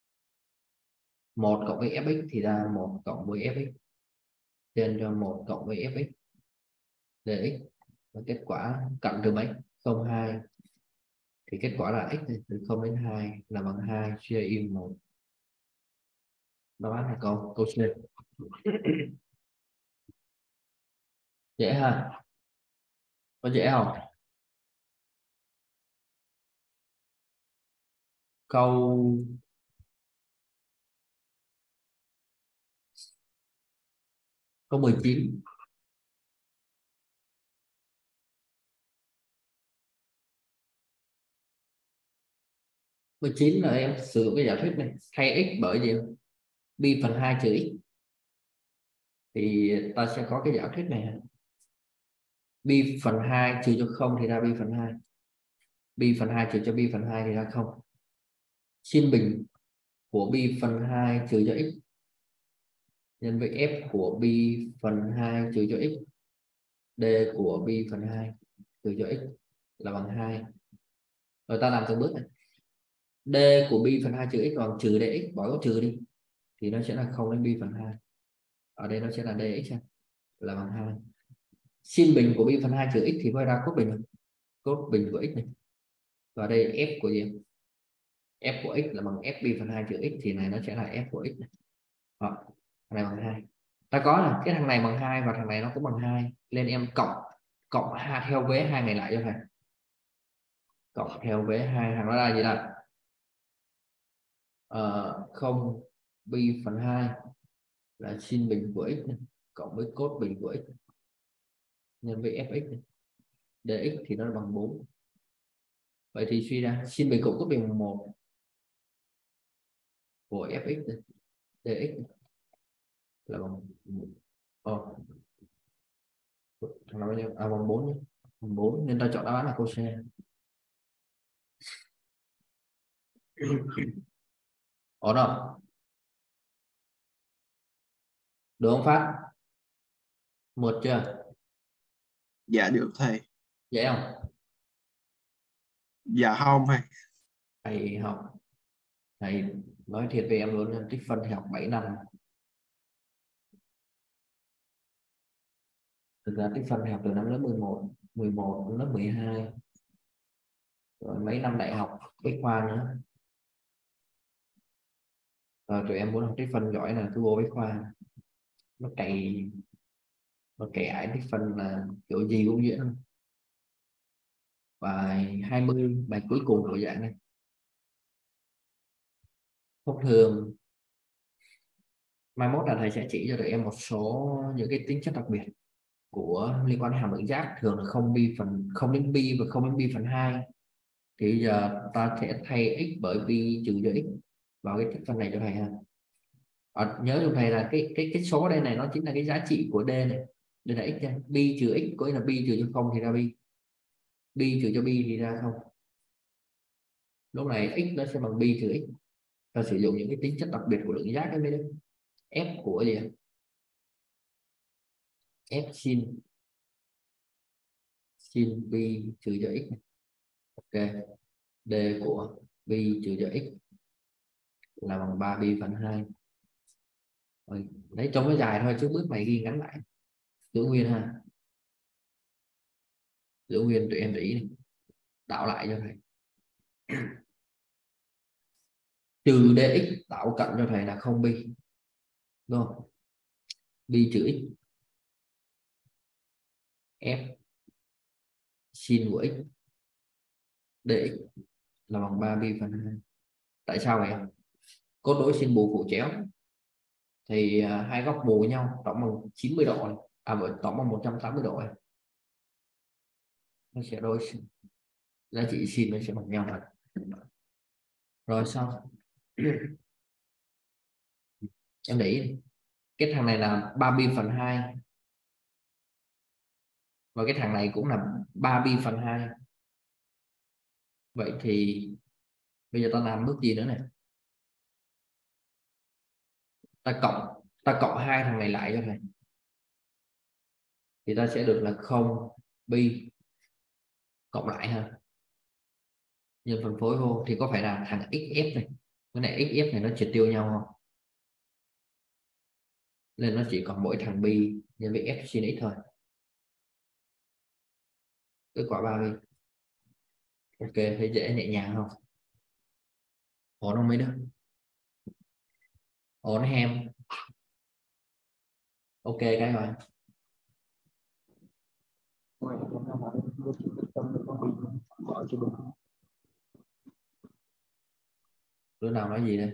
một cộng với fx thì ra một cộng với fx trên cho một cộng với fx dx, và kết quả cộng từ mấy không hai, thì kết quả là x từ không đến hai là bằng hai chia y một. Đáp án là câu câu C. Dễ ha, có dễ không? Câu câu mười chín, mười chín là em sử dụng cái giả thuyết này, thay x bởi gì? Bi phần hai trừ x. Thì ta sẽ có cái giả thuyết này. Bi phần hai trừ cho không thì ra bi phần hai. Bi phần hai trừ cho bi phần hai thì ra không. Sin bình của bi phần hai trừ cho x nhân với f của bi phần hai trừ cho x d của bi phần hai trừ cho x là bằng hai. Rồi ta làm từng bước này. D của bi phần hai trừ x bằng trừ dx, bỏ dấu trừ đi thì nó sẽ là không đến bi phần hai. Ở đây nó sẽ là dx là bằng hai. Sin bình của bi phần hai trừ x thì quay ra cốt bình, cốt bình của x này. Và đây f của gì? F của x là bằng f bi phần hai trừ x thì này nó sẽ là f của x này. Đó, thằng này bằng hai. Ta có là cái thằng này bằng hai và thằng này nó cũng bằng hai, nên em cộng cộng hai theo vế hai này lại cho thầy. Cộng theo vế hai thằng nó là gì là uh, không bi phần hai là sin bình của x này, cộng với cốt bình của x nhân với fx này. Dx thì nó bằng bốn. Vậy thì suy ra sin bình cộng cốt bình bằng một của fx này, dx là bằng oh. Thằng nào bao nhiêu? À bằng bốn nhé. Bằng bốn nên ta chọn đáp án là câu C. Ổn không? Được không Phát? Một chưa? Dạ được thầy. Dễ không? Dạ không thầy. Thầy học, thầy nói thiệt về em luôn, tích phân thì học bảy năm. Thực ra tích phân thì học từ năm lớp mười một, mười một, lớp mười hai. Rồi mấy năm đại học, bách khoa nữa. Rồi tụi em muốn học tích phân giỏi là cứ vô bách khoa. Nó cày, nó cày ải tích phân là kiểu gì cũng diễn. Bài hai mươi, bài cuối cùng của dạng này. Thông thường mai mốt là thầy sẽ chỉ cho tụi em một số những cái tính chất đặc biệt của liên quan đến hàm lượng giác, thường là không bi phần không đến bi và không đến bi phần hai. Thì bây giờ ta sẽ thay x bởi bi trừ cho x vào cái tích phân này cho thầy ha. À, nhớ cho thầy là cái cái cái số đây này nó chính là cái giá trị của d này, đây là x nha. Bi trừ x có nghĩa là bi trừ cho không thì ra bi, bi trừ cho bi thì ra không. Lúc này x nó sẽ bằng bi trừ x. Ta sử dụng những cái tính chất đặc biệt của lượng giác đấy mới đấy. F của gì? F sin sin bi trừ cho x. Ok. D của bi trừ cho x là bằng ba bi phần hai. Rồi, đấy trong cái dài thôi chứ bước này ghi ngắn lại. Giữ nguyên ha. Giữ nguyên tụi em để ý này. Tạo lại cho thầy. Trừ dx tạo cận cho thầy là không bi. Đúng không? Bi trừ x. F sin của x dx là bằng ba bi phần hai. Tại sao vậy? Cốt đối sin bù phụ chéo thì uh, hai góc bù với nhau tổng bằng chín mươi độ này. À bởi tổng bằng một trăm tám mươi độ này. Nó sẽ đối giá trị sin nó sẽ bằng nhau rồi. Rồi xong em để ý cái thằng này là ba bi phần hai và cái thằng này cũng là ba bi phần hai. Vậy thì bây giờ ta làm bước gì nữa này? Ta cộng ta cộng hai thằng này lại cho thầy thì ta sẽ được là không bi cộng lại ha, nhân phân phối vô thì có phải là thằng xf này cái này xf này nó triệt tiêu nhau không, nên nó chỉ còn mỗi thằng bi nhân với f sin x thôi, kết quả ba bi. Ok, thấy dễ nhẹ nhàng không? Ổn không mấy đứa? Ổn hem. Ok cái rồi. Đứa nào nói gì đây?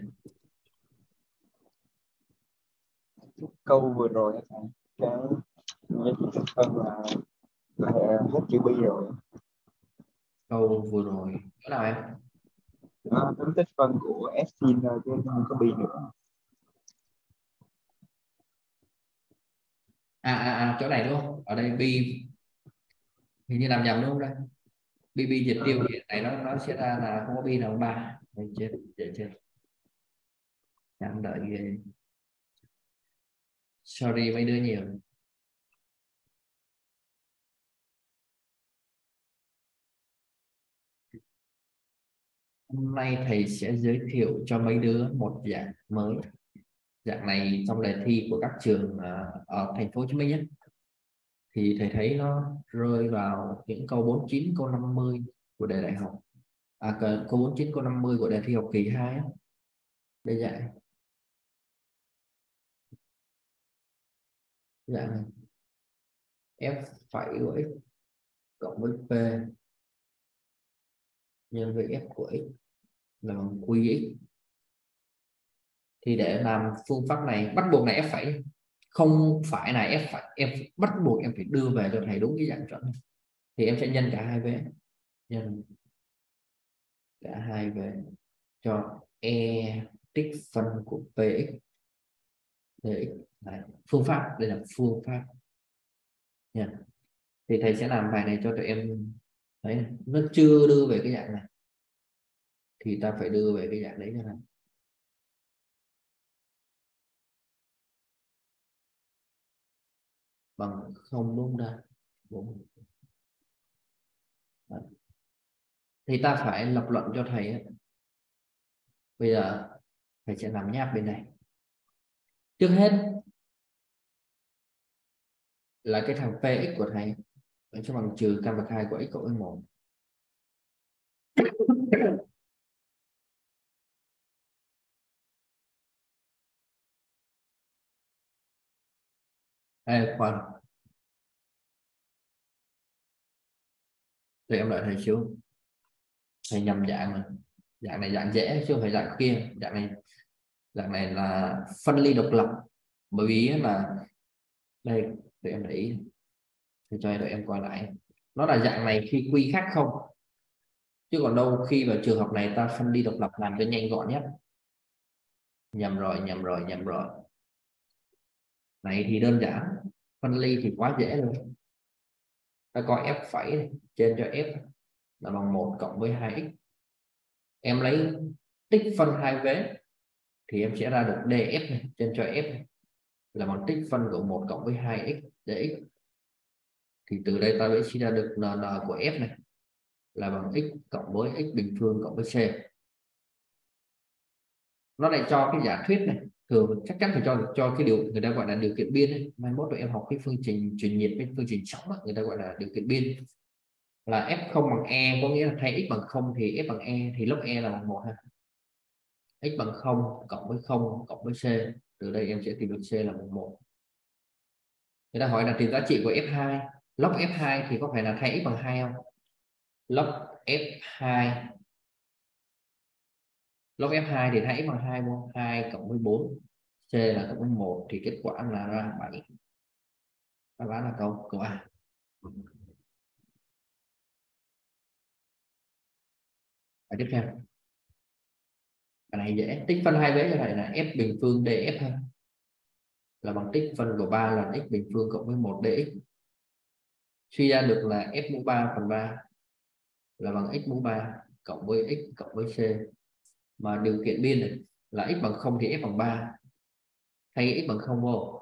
Câu vừa rồi cái giá trị tích phân là là hết chữ bi rồi. Câu vừa rồi chỗ nào em? nó tính tích phân của F sin thôi chứ không có bi nữa. À, à, à chỗ này đúng không? Ở đây bi hình như làm nhầm đúng không đây? Bi bi diệt tiêu thì này nó nó sẽ ra là không có bi nào ba. Đây chết, chết chết. Chẳng đợi ghê. Sorry mấy đứa nhiều. Hôm nay thầy sẽ giới thiệu cho mấy đứa một dạng mới. Dạng này trong đề thi của các trường ở thành phố Hồ Chí Minh nhé. Thì thầy thấy nó rơi vào những câu bốn chín, câu năm mươi của đề đại học. À, câu bốn chín, câu năm mươi của đề thi học kỳ hai. Đây dạng dạng này. F phẩy của x cộng với P nhân với F của x là bằng Qx. Thì để làm phương pháp này bắt buộc này F phẩy, không phải là F phẩy, em bắt buộc em phải đưa về cho thầy đúng cái dạng chuẩn. Thì em sẽ nhân cả hai vế, nhân cả hai vế cho E tích phân của Px. Px này, phương pháp, đây là phương pháp nha. Thì thầy sẽ làm bài này cho tụi em thấy này. Nó chưa đưa về cái dạng này thì ta phải đưa về cái dạng đấy cho này. Bằng không đúng ra đúng. Thì ta phải lập luận cho thầy ấy. Bây giờ thầy sẽ làm nháp bên này. Trước hết là cái thằng Px của thầy cho bằng trừ căn bậc hai của x cộng với một. Ê, khoan. Để em đợi thầy xíu. Thầy nhầm dạng này. Dạng này dạng dễ chứ không phải dạng kia. Dạng này dạng này là phân ly độc lập. Bởi vì là đây, để em để ý. Thầy cho tụi em coi lại. Nó là dạng này khi quy khác không. Chứ còn đâu khi vào trường hợp này ta phân ly độc lập làm cho nhanh gọn nhất. Nhầm rồi, nhầm rồi, nhầm rồi. Này thì đơn giản. Phân ly thì quá dễ luôn. Ta có F phẩy này, trên cho F là bằng một cộng với hai x. Em lấy tích phân hai vế thì em sẽ ra được df này, trên cho f này, là bằng tích phân của một cộng với hai x dx. Thì từ đây ta sẽ ra được n, n của f này là bằng x cộng với x bình phương cộng với c. Nó lại cho cái giả thuyết này, thường chắc chắn phải cho cho cái điều người ta gọi là điều kiện biên ấy. Mai mốt tụi em học cái phương trình truyền nhiệt với phương trình sóng ấy, người ta gọi là điều kiện biên, là f không bằng e, có nghĩa là thay x bằng không thì f bằng e, thì lúc e là bằng một ha. X bằng không cộng với không cộng với c, từ đây em sẽ tìm được c là bằng một. Người ta hỏi là tìm giá trị của f hai. Log f hai thì có phải là thay x bằng hai không? Log f hai log f hai thì thay x bằng hai không? hai cộng với bốn, c là cộng với một, thì kết quả là ra bảy. Đáp án là câu câu A. Bài tiếp theo. Cái này dễ, tích phân hai vế cho này là f bình phương df ha, là bằng tích phân của ba lần x bình phương cộng với một dx. Suy ra được là f mũ ba phần ba là bằng x mũ ba cộng với x cộng với c. Mà điều kiện biên này là x bằng không thì f bằng ba. Thay x bằng không vô.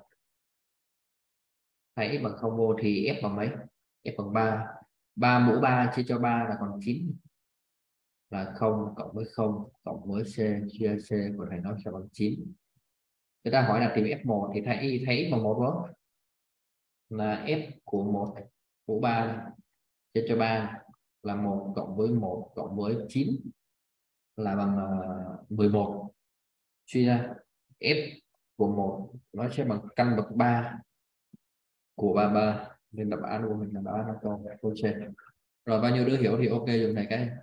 Thay x bằng không vô thì f bằng mấy? F bằng ba. ba mũ ba chia cho ba là còn chín. Là không cộng với không cộng với c chia c của thầy nó sẽ bằng chín. Người ta hỏi là tìm f một thì thay thay x bằng một vô. Là f của một mũ ba chia cho ba là một cộng với một cộng với chín là bằng uh, mười một. Suy ra f của một nó sẽ bằng căn bậc ba của ba ba, nên đáp án của mình là đáp án câu câu C. Rồi bao nhiêu đứa hiểu thì ok dùng này cái.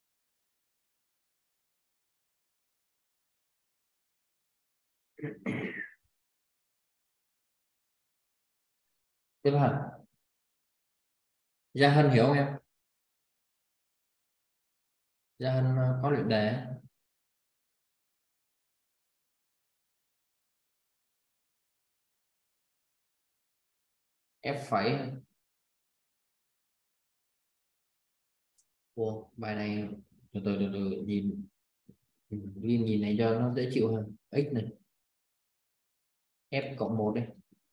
Tiếp hả? Gia Hân hiểu không em? Gia Hân có luyện đề. F phẩy. Ủa, bài này từ từ từ từ nhìn nhìn nhìn này cho nó dễ chịu hơn. X này F cộng một đây.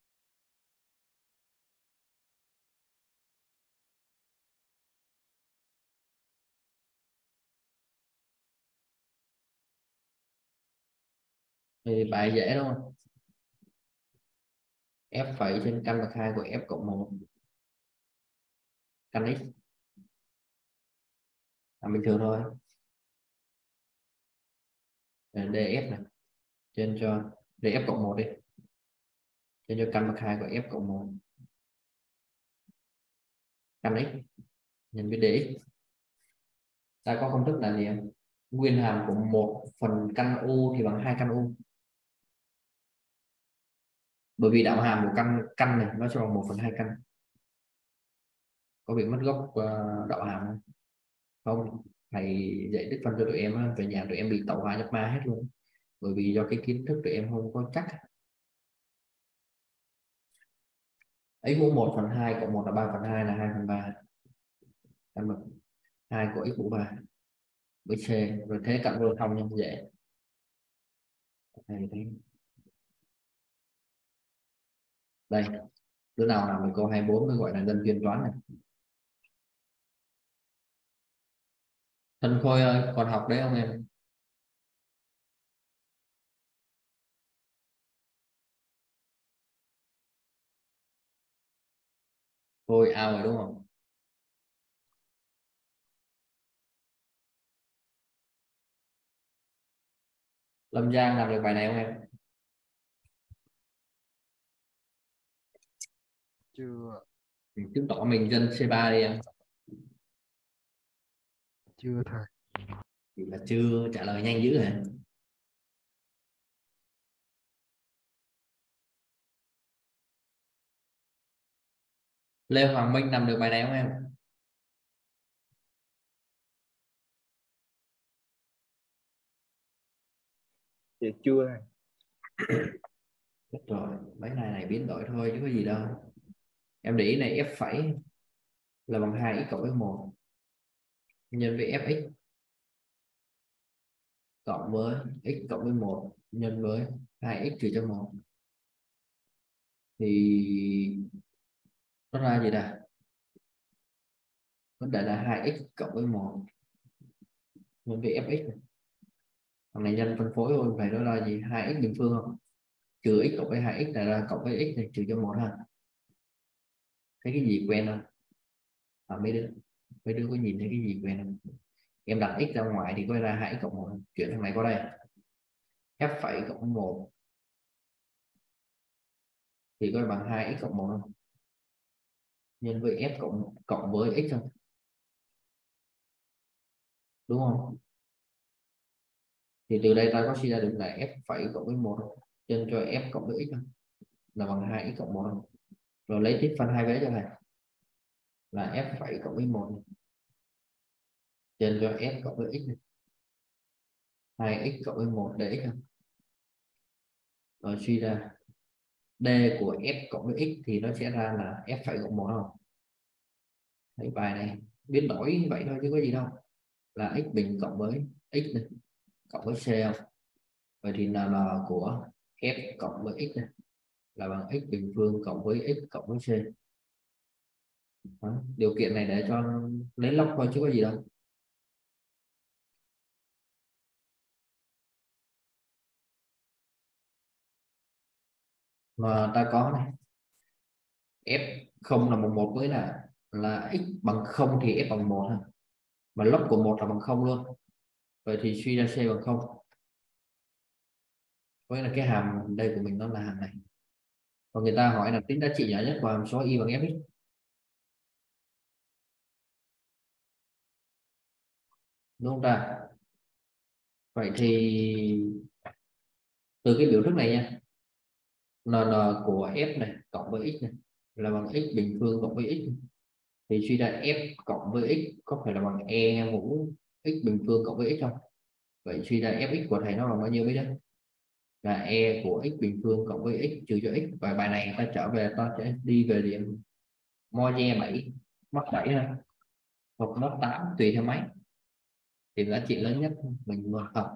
Thì bài dễ đúng không? F phẩy trên căn bậc hai của F cộng một căn x là bình thường thôi. df này trên cho df cộng một đi trên cho căn bậc hai của f cộng một căn x nhân với dx. Ta có công thức là gì em? Nguyên hàm của một phần căn u thì bằng hai căn u. Bởi vì đạo hàm của căn căn này nó cho bằng một phần hai căn. Có bị mất gốc uh, đạo hàm không? Không, thầy dạy tích phân cho tụi em về nhà tụi em bị tẩu hỏa nhập ma hết luôn. Bởi vì do cái kiến thức tụi em không có chắc. X mũ một phần hai cộng một là ba phần hai là hai phần ba. Căn bậc hai của x mũ ba với c rồi thế cạnh vô thông nhân dễ. Đây, đứa nào làm được câu hai mươi bốn mới gọi là dân chuyên toán này. Thân Khôi ơi, còn học đấy không em? Khôi ao rồi đúng không? Lâm Giang làm được bài này không em? Chưa. Chứng tỏ mình dân C ba đi em. Chưa thầy. Thì là chưa, trả lời nhanh dữ hả? Lê Hoàng Minh làm được bài này không em? Dạ chưa thầy. Biết rồi, mấy này này biến đổi thôi chứ có gì đâu. Em để ý này f phẩy là bằng hai x cộng với một nhân với fx cộng với x cộng với một nhân với hai x trừ cho một thì nó ra gì đây? Nó đã là hai x cộng với một nhân với fx này. Thằng này nhân phân phối thôi, phải nó ra gì? hai x bình phương không? Trừ x cộng với hai x là ra cộng với x này trừ cho một ha. Thấy cái gì quen không? À, mấy đứa mấy đứa có nhìn thấy cái gì quen không? Em đặt x ra ngoài thì có ra hai x cộng một. Chuyển thằng này qua đây f phẩy cộng một thì có bằng hai x cộng một không? Nhân với f cộng cộng với x không? Đúng không? Thì từ đây ta có suy ra được là f phẩy cộng với một nhân cho f cộng với x không? Là bằng hai x cộng một không? Rồi lấy tích phân hai vế cho thầy là f phẩy cộng với một nhân cho f cộng với x này. hai x cộng với một để x không? Rồi suy ra d của f cộng với x thì nó sẽ ra là f phẩy cộng một không? Thấy bài này biến đổi như vậy thôi chứ có gì đâu, là x bình cộng với x này cộng với c không? Vậy thì là, là của f cộng với x này là bằng x bình phương cộng với x cộng với c. Đó. Điều kiện này để cho lấy log thôi chứ có gì đâu. Mà ta có này f không là bằng một với là là x bằng không thì f bằng một ha. Mà log của một là bằng không luôn. Vậy thì suy ra c bằng không. Với là cái hàm đây của mình nó là hàm này. Còn người ta hỏi là tính giá trị nhỏ nhất của hàm số y bằng fx. Đúng không ta? Vậy thì từ cái biểu thức này nha, n n của f này cộng với x này là bằng x bình phương cộng với x thì suy ra f cộng với x có phải là bằng e mũ x bình phương cộng với x không? Vậy suy ra fx của thầy nó bằng bao nhiêu biết đấy? là e của x bình phương cộng với x trừ cho x, và bài này ta trở về ta sẽ đi về điểm Moje bảy, mắc bảy ha, hoặc mắc tám tùy theo máy, thì giá trị lớn nhất mình vừa học.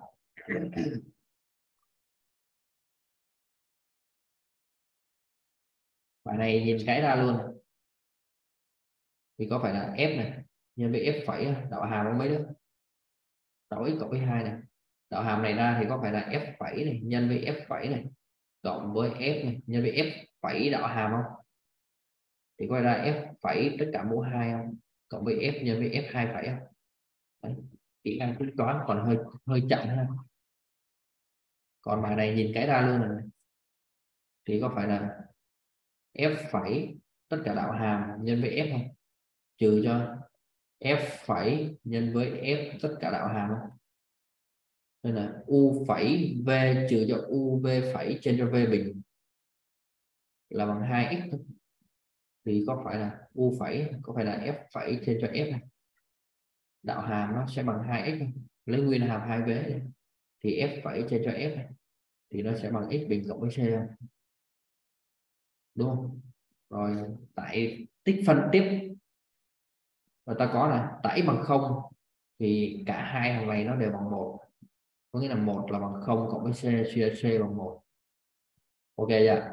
Bài này nhìn cái ra luôn thì có phải là f này nhân với f phẩy đạo hàm có mấy đứa, đạo x cộng với hai này, đạo hàm này ra thì có phải là f phẩy này nhân với f phẩy này cộng với f này nhân với f phẩy đạo hàm không, thì coi ra f phẩy tất cả mũ hai không, cộng với f nhân với f hai phẩy không. Đấy. Kỹ năng tính toán còn hơi hơi chậm ha. Còn bài này nhìn cái ra luôn rồi, thì có phải là f phẩy tất cả đạo hàm nhân với f không, trừ cho f phẩy nhân với f tất cả đạo hàm không, nên là u phẩy v trừ cho u v phẩy trên cho v bình là bằng hai x, thì có phải là u phẩy có phải là f phẩy trên cho f này, đạo hàm nó sẽ bằng hai x, lấy nguyên hàm hai vế thì f phẩy trên cho f này, thì nó sẽ bằng x bình cộng với c không? Đúng không? Rồi tại tích phân tiếp và ta có là tại x bằng không thì cả hai hàng này nó đều bằng một, có nghĩa là một là bằng không cộng với c, suy ra c bằng một. Ok chưa?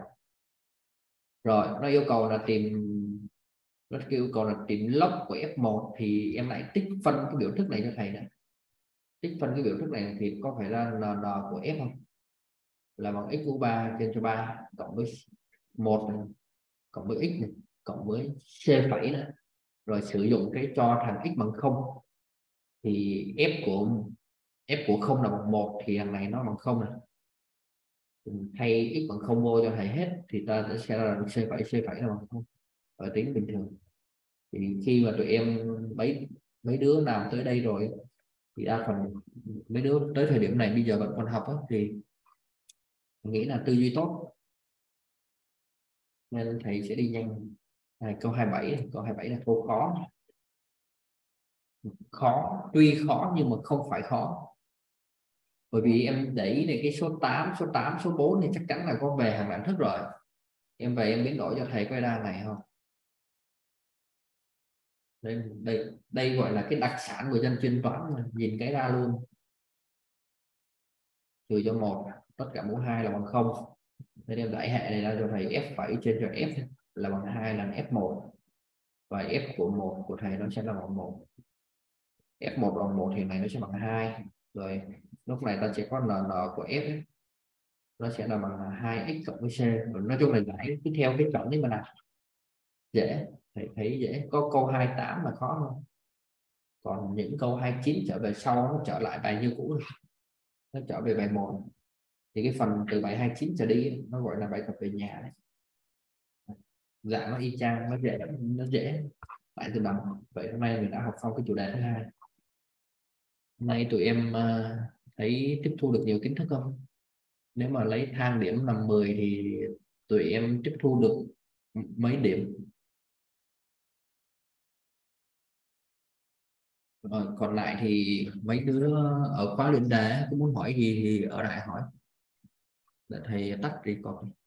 Rồi nó yêu cầu là tìm nó yêu cầu là tìm log của f một, thì em lại tích phân cái biểu thức này cho thầy này. Tích phân cái biểu thức này thì có phải là n, n của f không, là bằng x mũ ba trên cho ba cộng với một này, cộng với x này, cộng với c phẩy nữa, rồi sử dụng cái cho thằng x bằng không thì f của f của không là bằng một thì thằng này nó bằng không này, thay x bằng không vô cho thầy hết thì ta sẽ ra được c phẩy c phẩy là bằng không ở tính bình thường. Thì khi mà tụi em mấy mấy đứa nào tới đây rồi thì đa phần mấy đứa tới thời điểm này bây giờ vẫn còn học ấy, thì mình nghĩ là tư duy tốt nên thầy sẽ đi nhanh. Này, câu hai mươi bảy, câu hai mươi bảy là câu khó, khó tuy khó nhưng mà không phải khó, bởi vì em để ý này, cái số tám, số tám, số bốn thì chắc chắn là có về hàng đẳng thức rồi. Em về em biến đổi cho thầy cái đa này không, đây, đây, đây gọi là cái đặc sản của dân chuyên toán mà. Nhìn cái ra luôn, trừ cho một tất cả mũ hai là bằng không, nên em đẩy hệ này ra cho thầy f phẩy trên cho f là bằng hai là f một, và f của một của thầy nó sẽ là bằng một, f một bằng một thì này nó sẽ bằng hai, rồi lúc này ta sẽ có n, n của f ấy, nó sẽ là bằng hai x cộng với c. Rồi nói chung là giải cứ theo cái chuẩn đấy mà làm dễ, thầy thấy dễ. Có câu hai mươi tám là khó hơn, còn những câu hai mươi chín trở về sau nó trở lại bài như cũ, nó trở về bài một, thì cái phần từ bài hai mươi chín trở đi nó gọi là bài tập về nhà đấy. Dạng nó y chang, nó dễ, nó dễ lại từ đầu. Vậy hôm nay mình đã học xong cái chủ đề thứ hai. Hôm nay tụi em uh, thấy tiếp thu được nhiều kiến thức không? Nếu mà lấy thang điểm năm mười thì tụi em tiếp thu được mấy điểm? Ờ, còn lại thì mấy đứa ở khóa luyện đề có muốn hỏi gì thì ở lại hỏi, để thầy tắt đi còn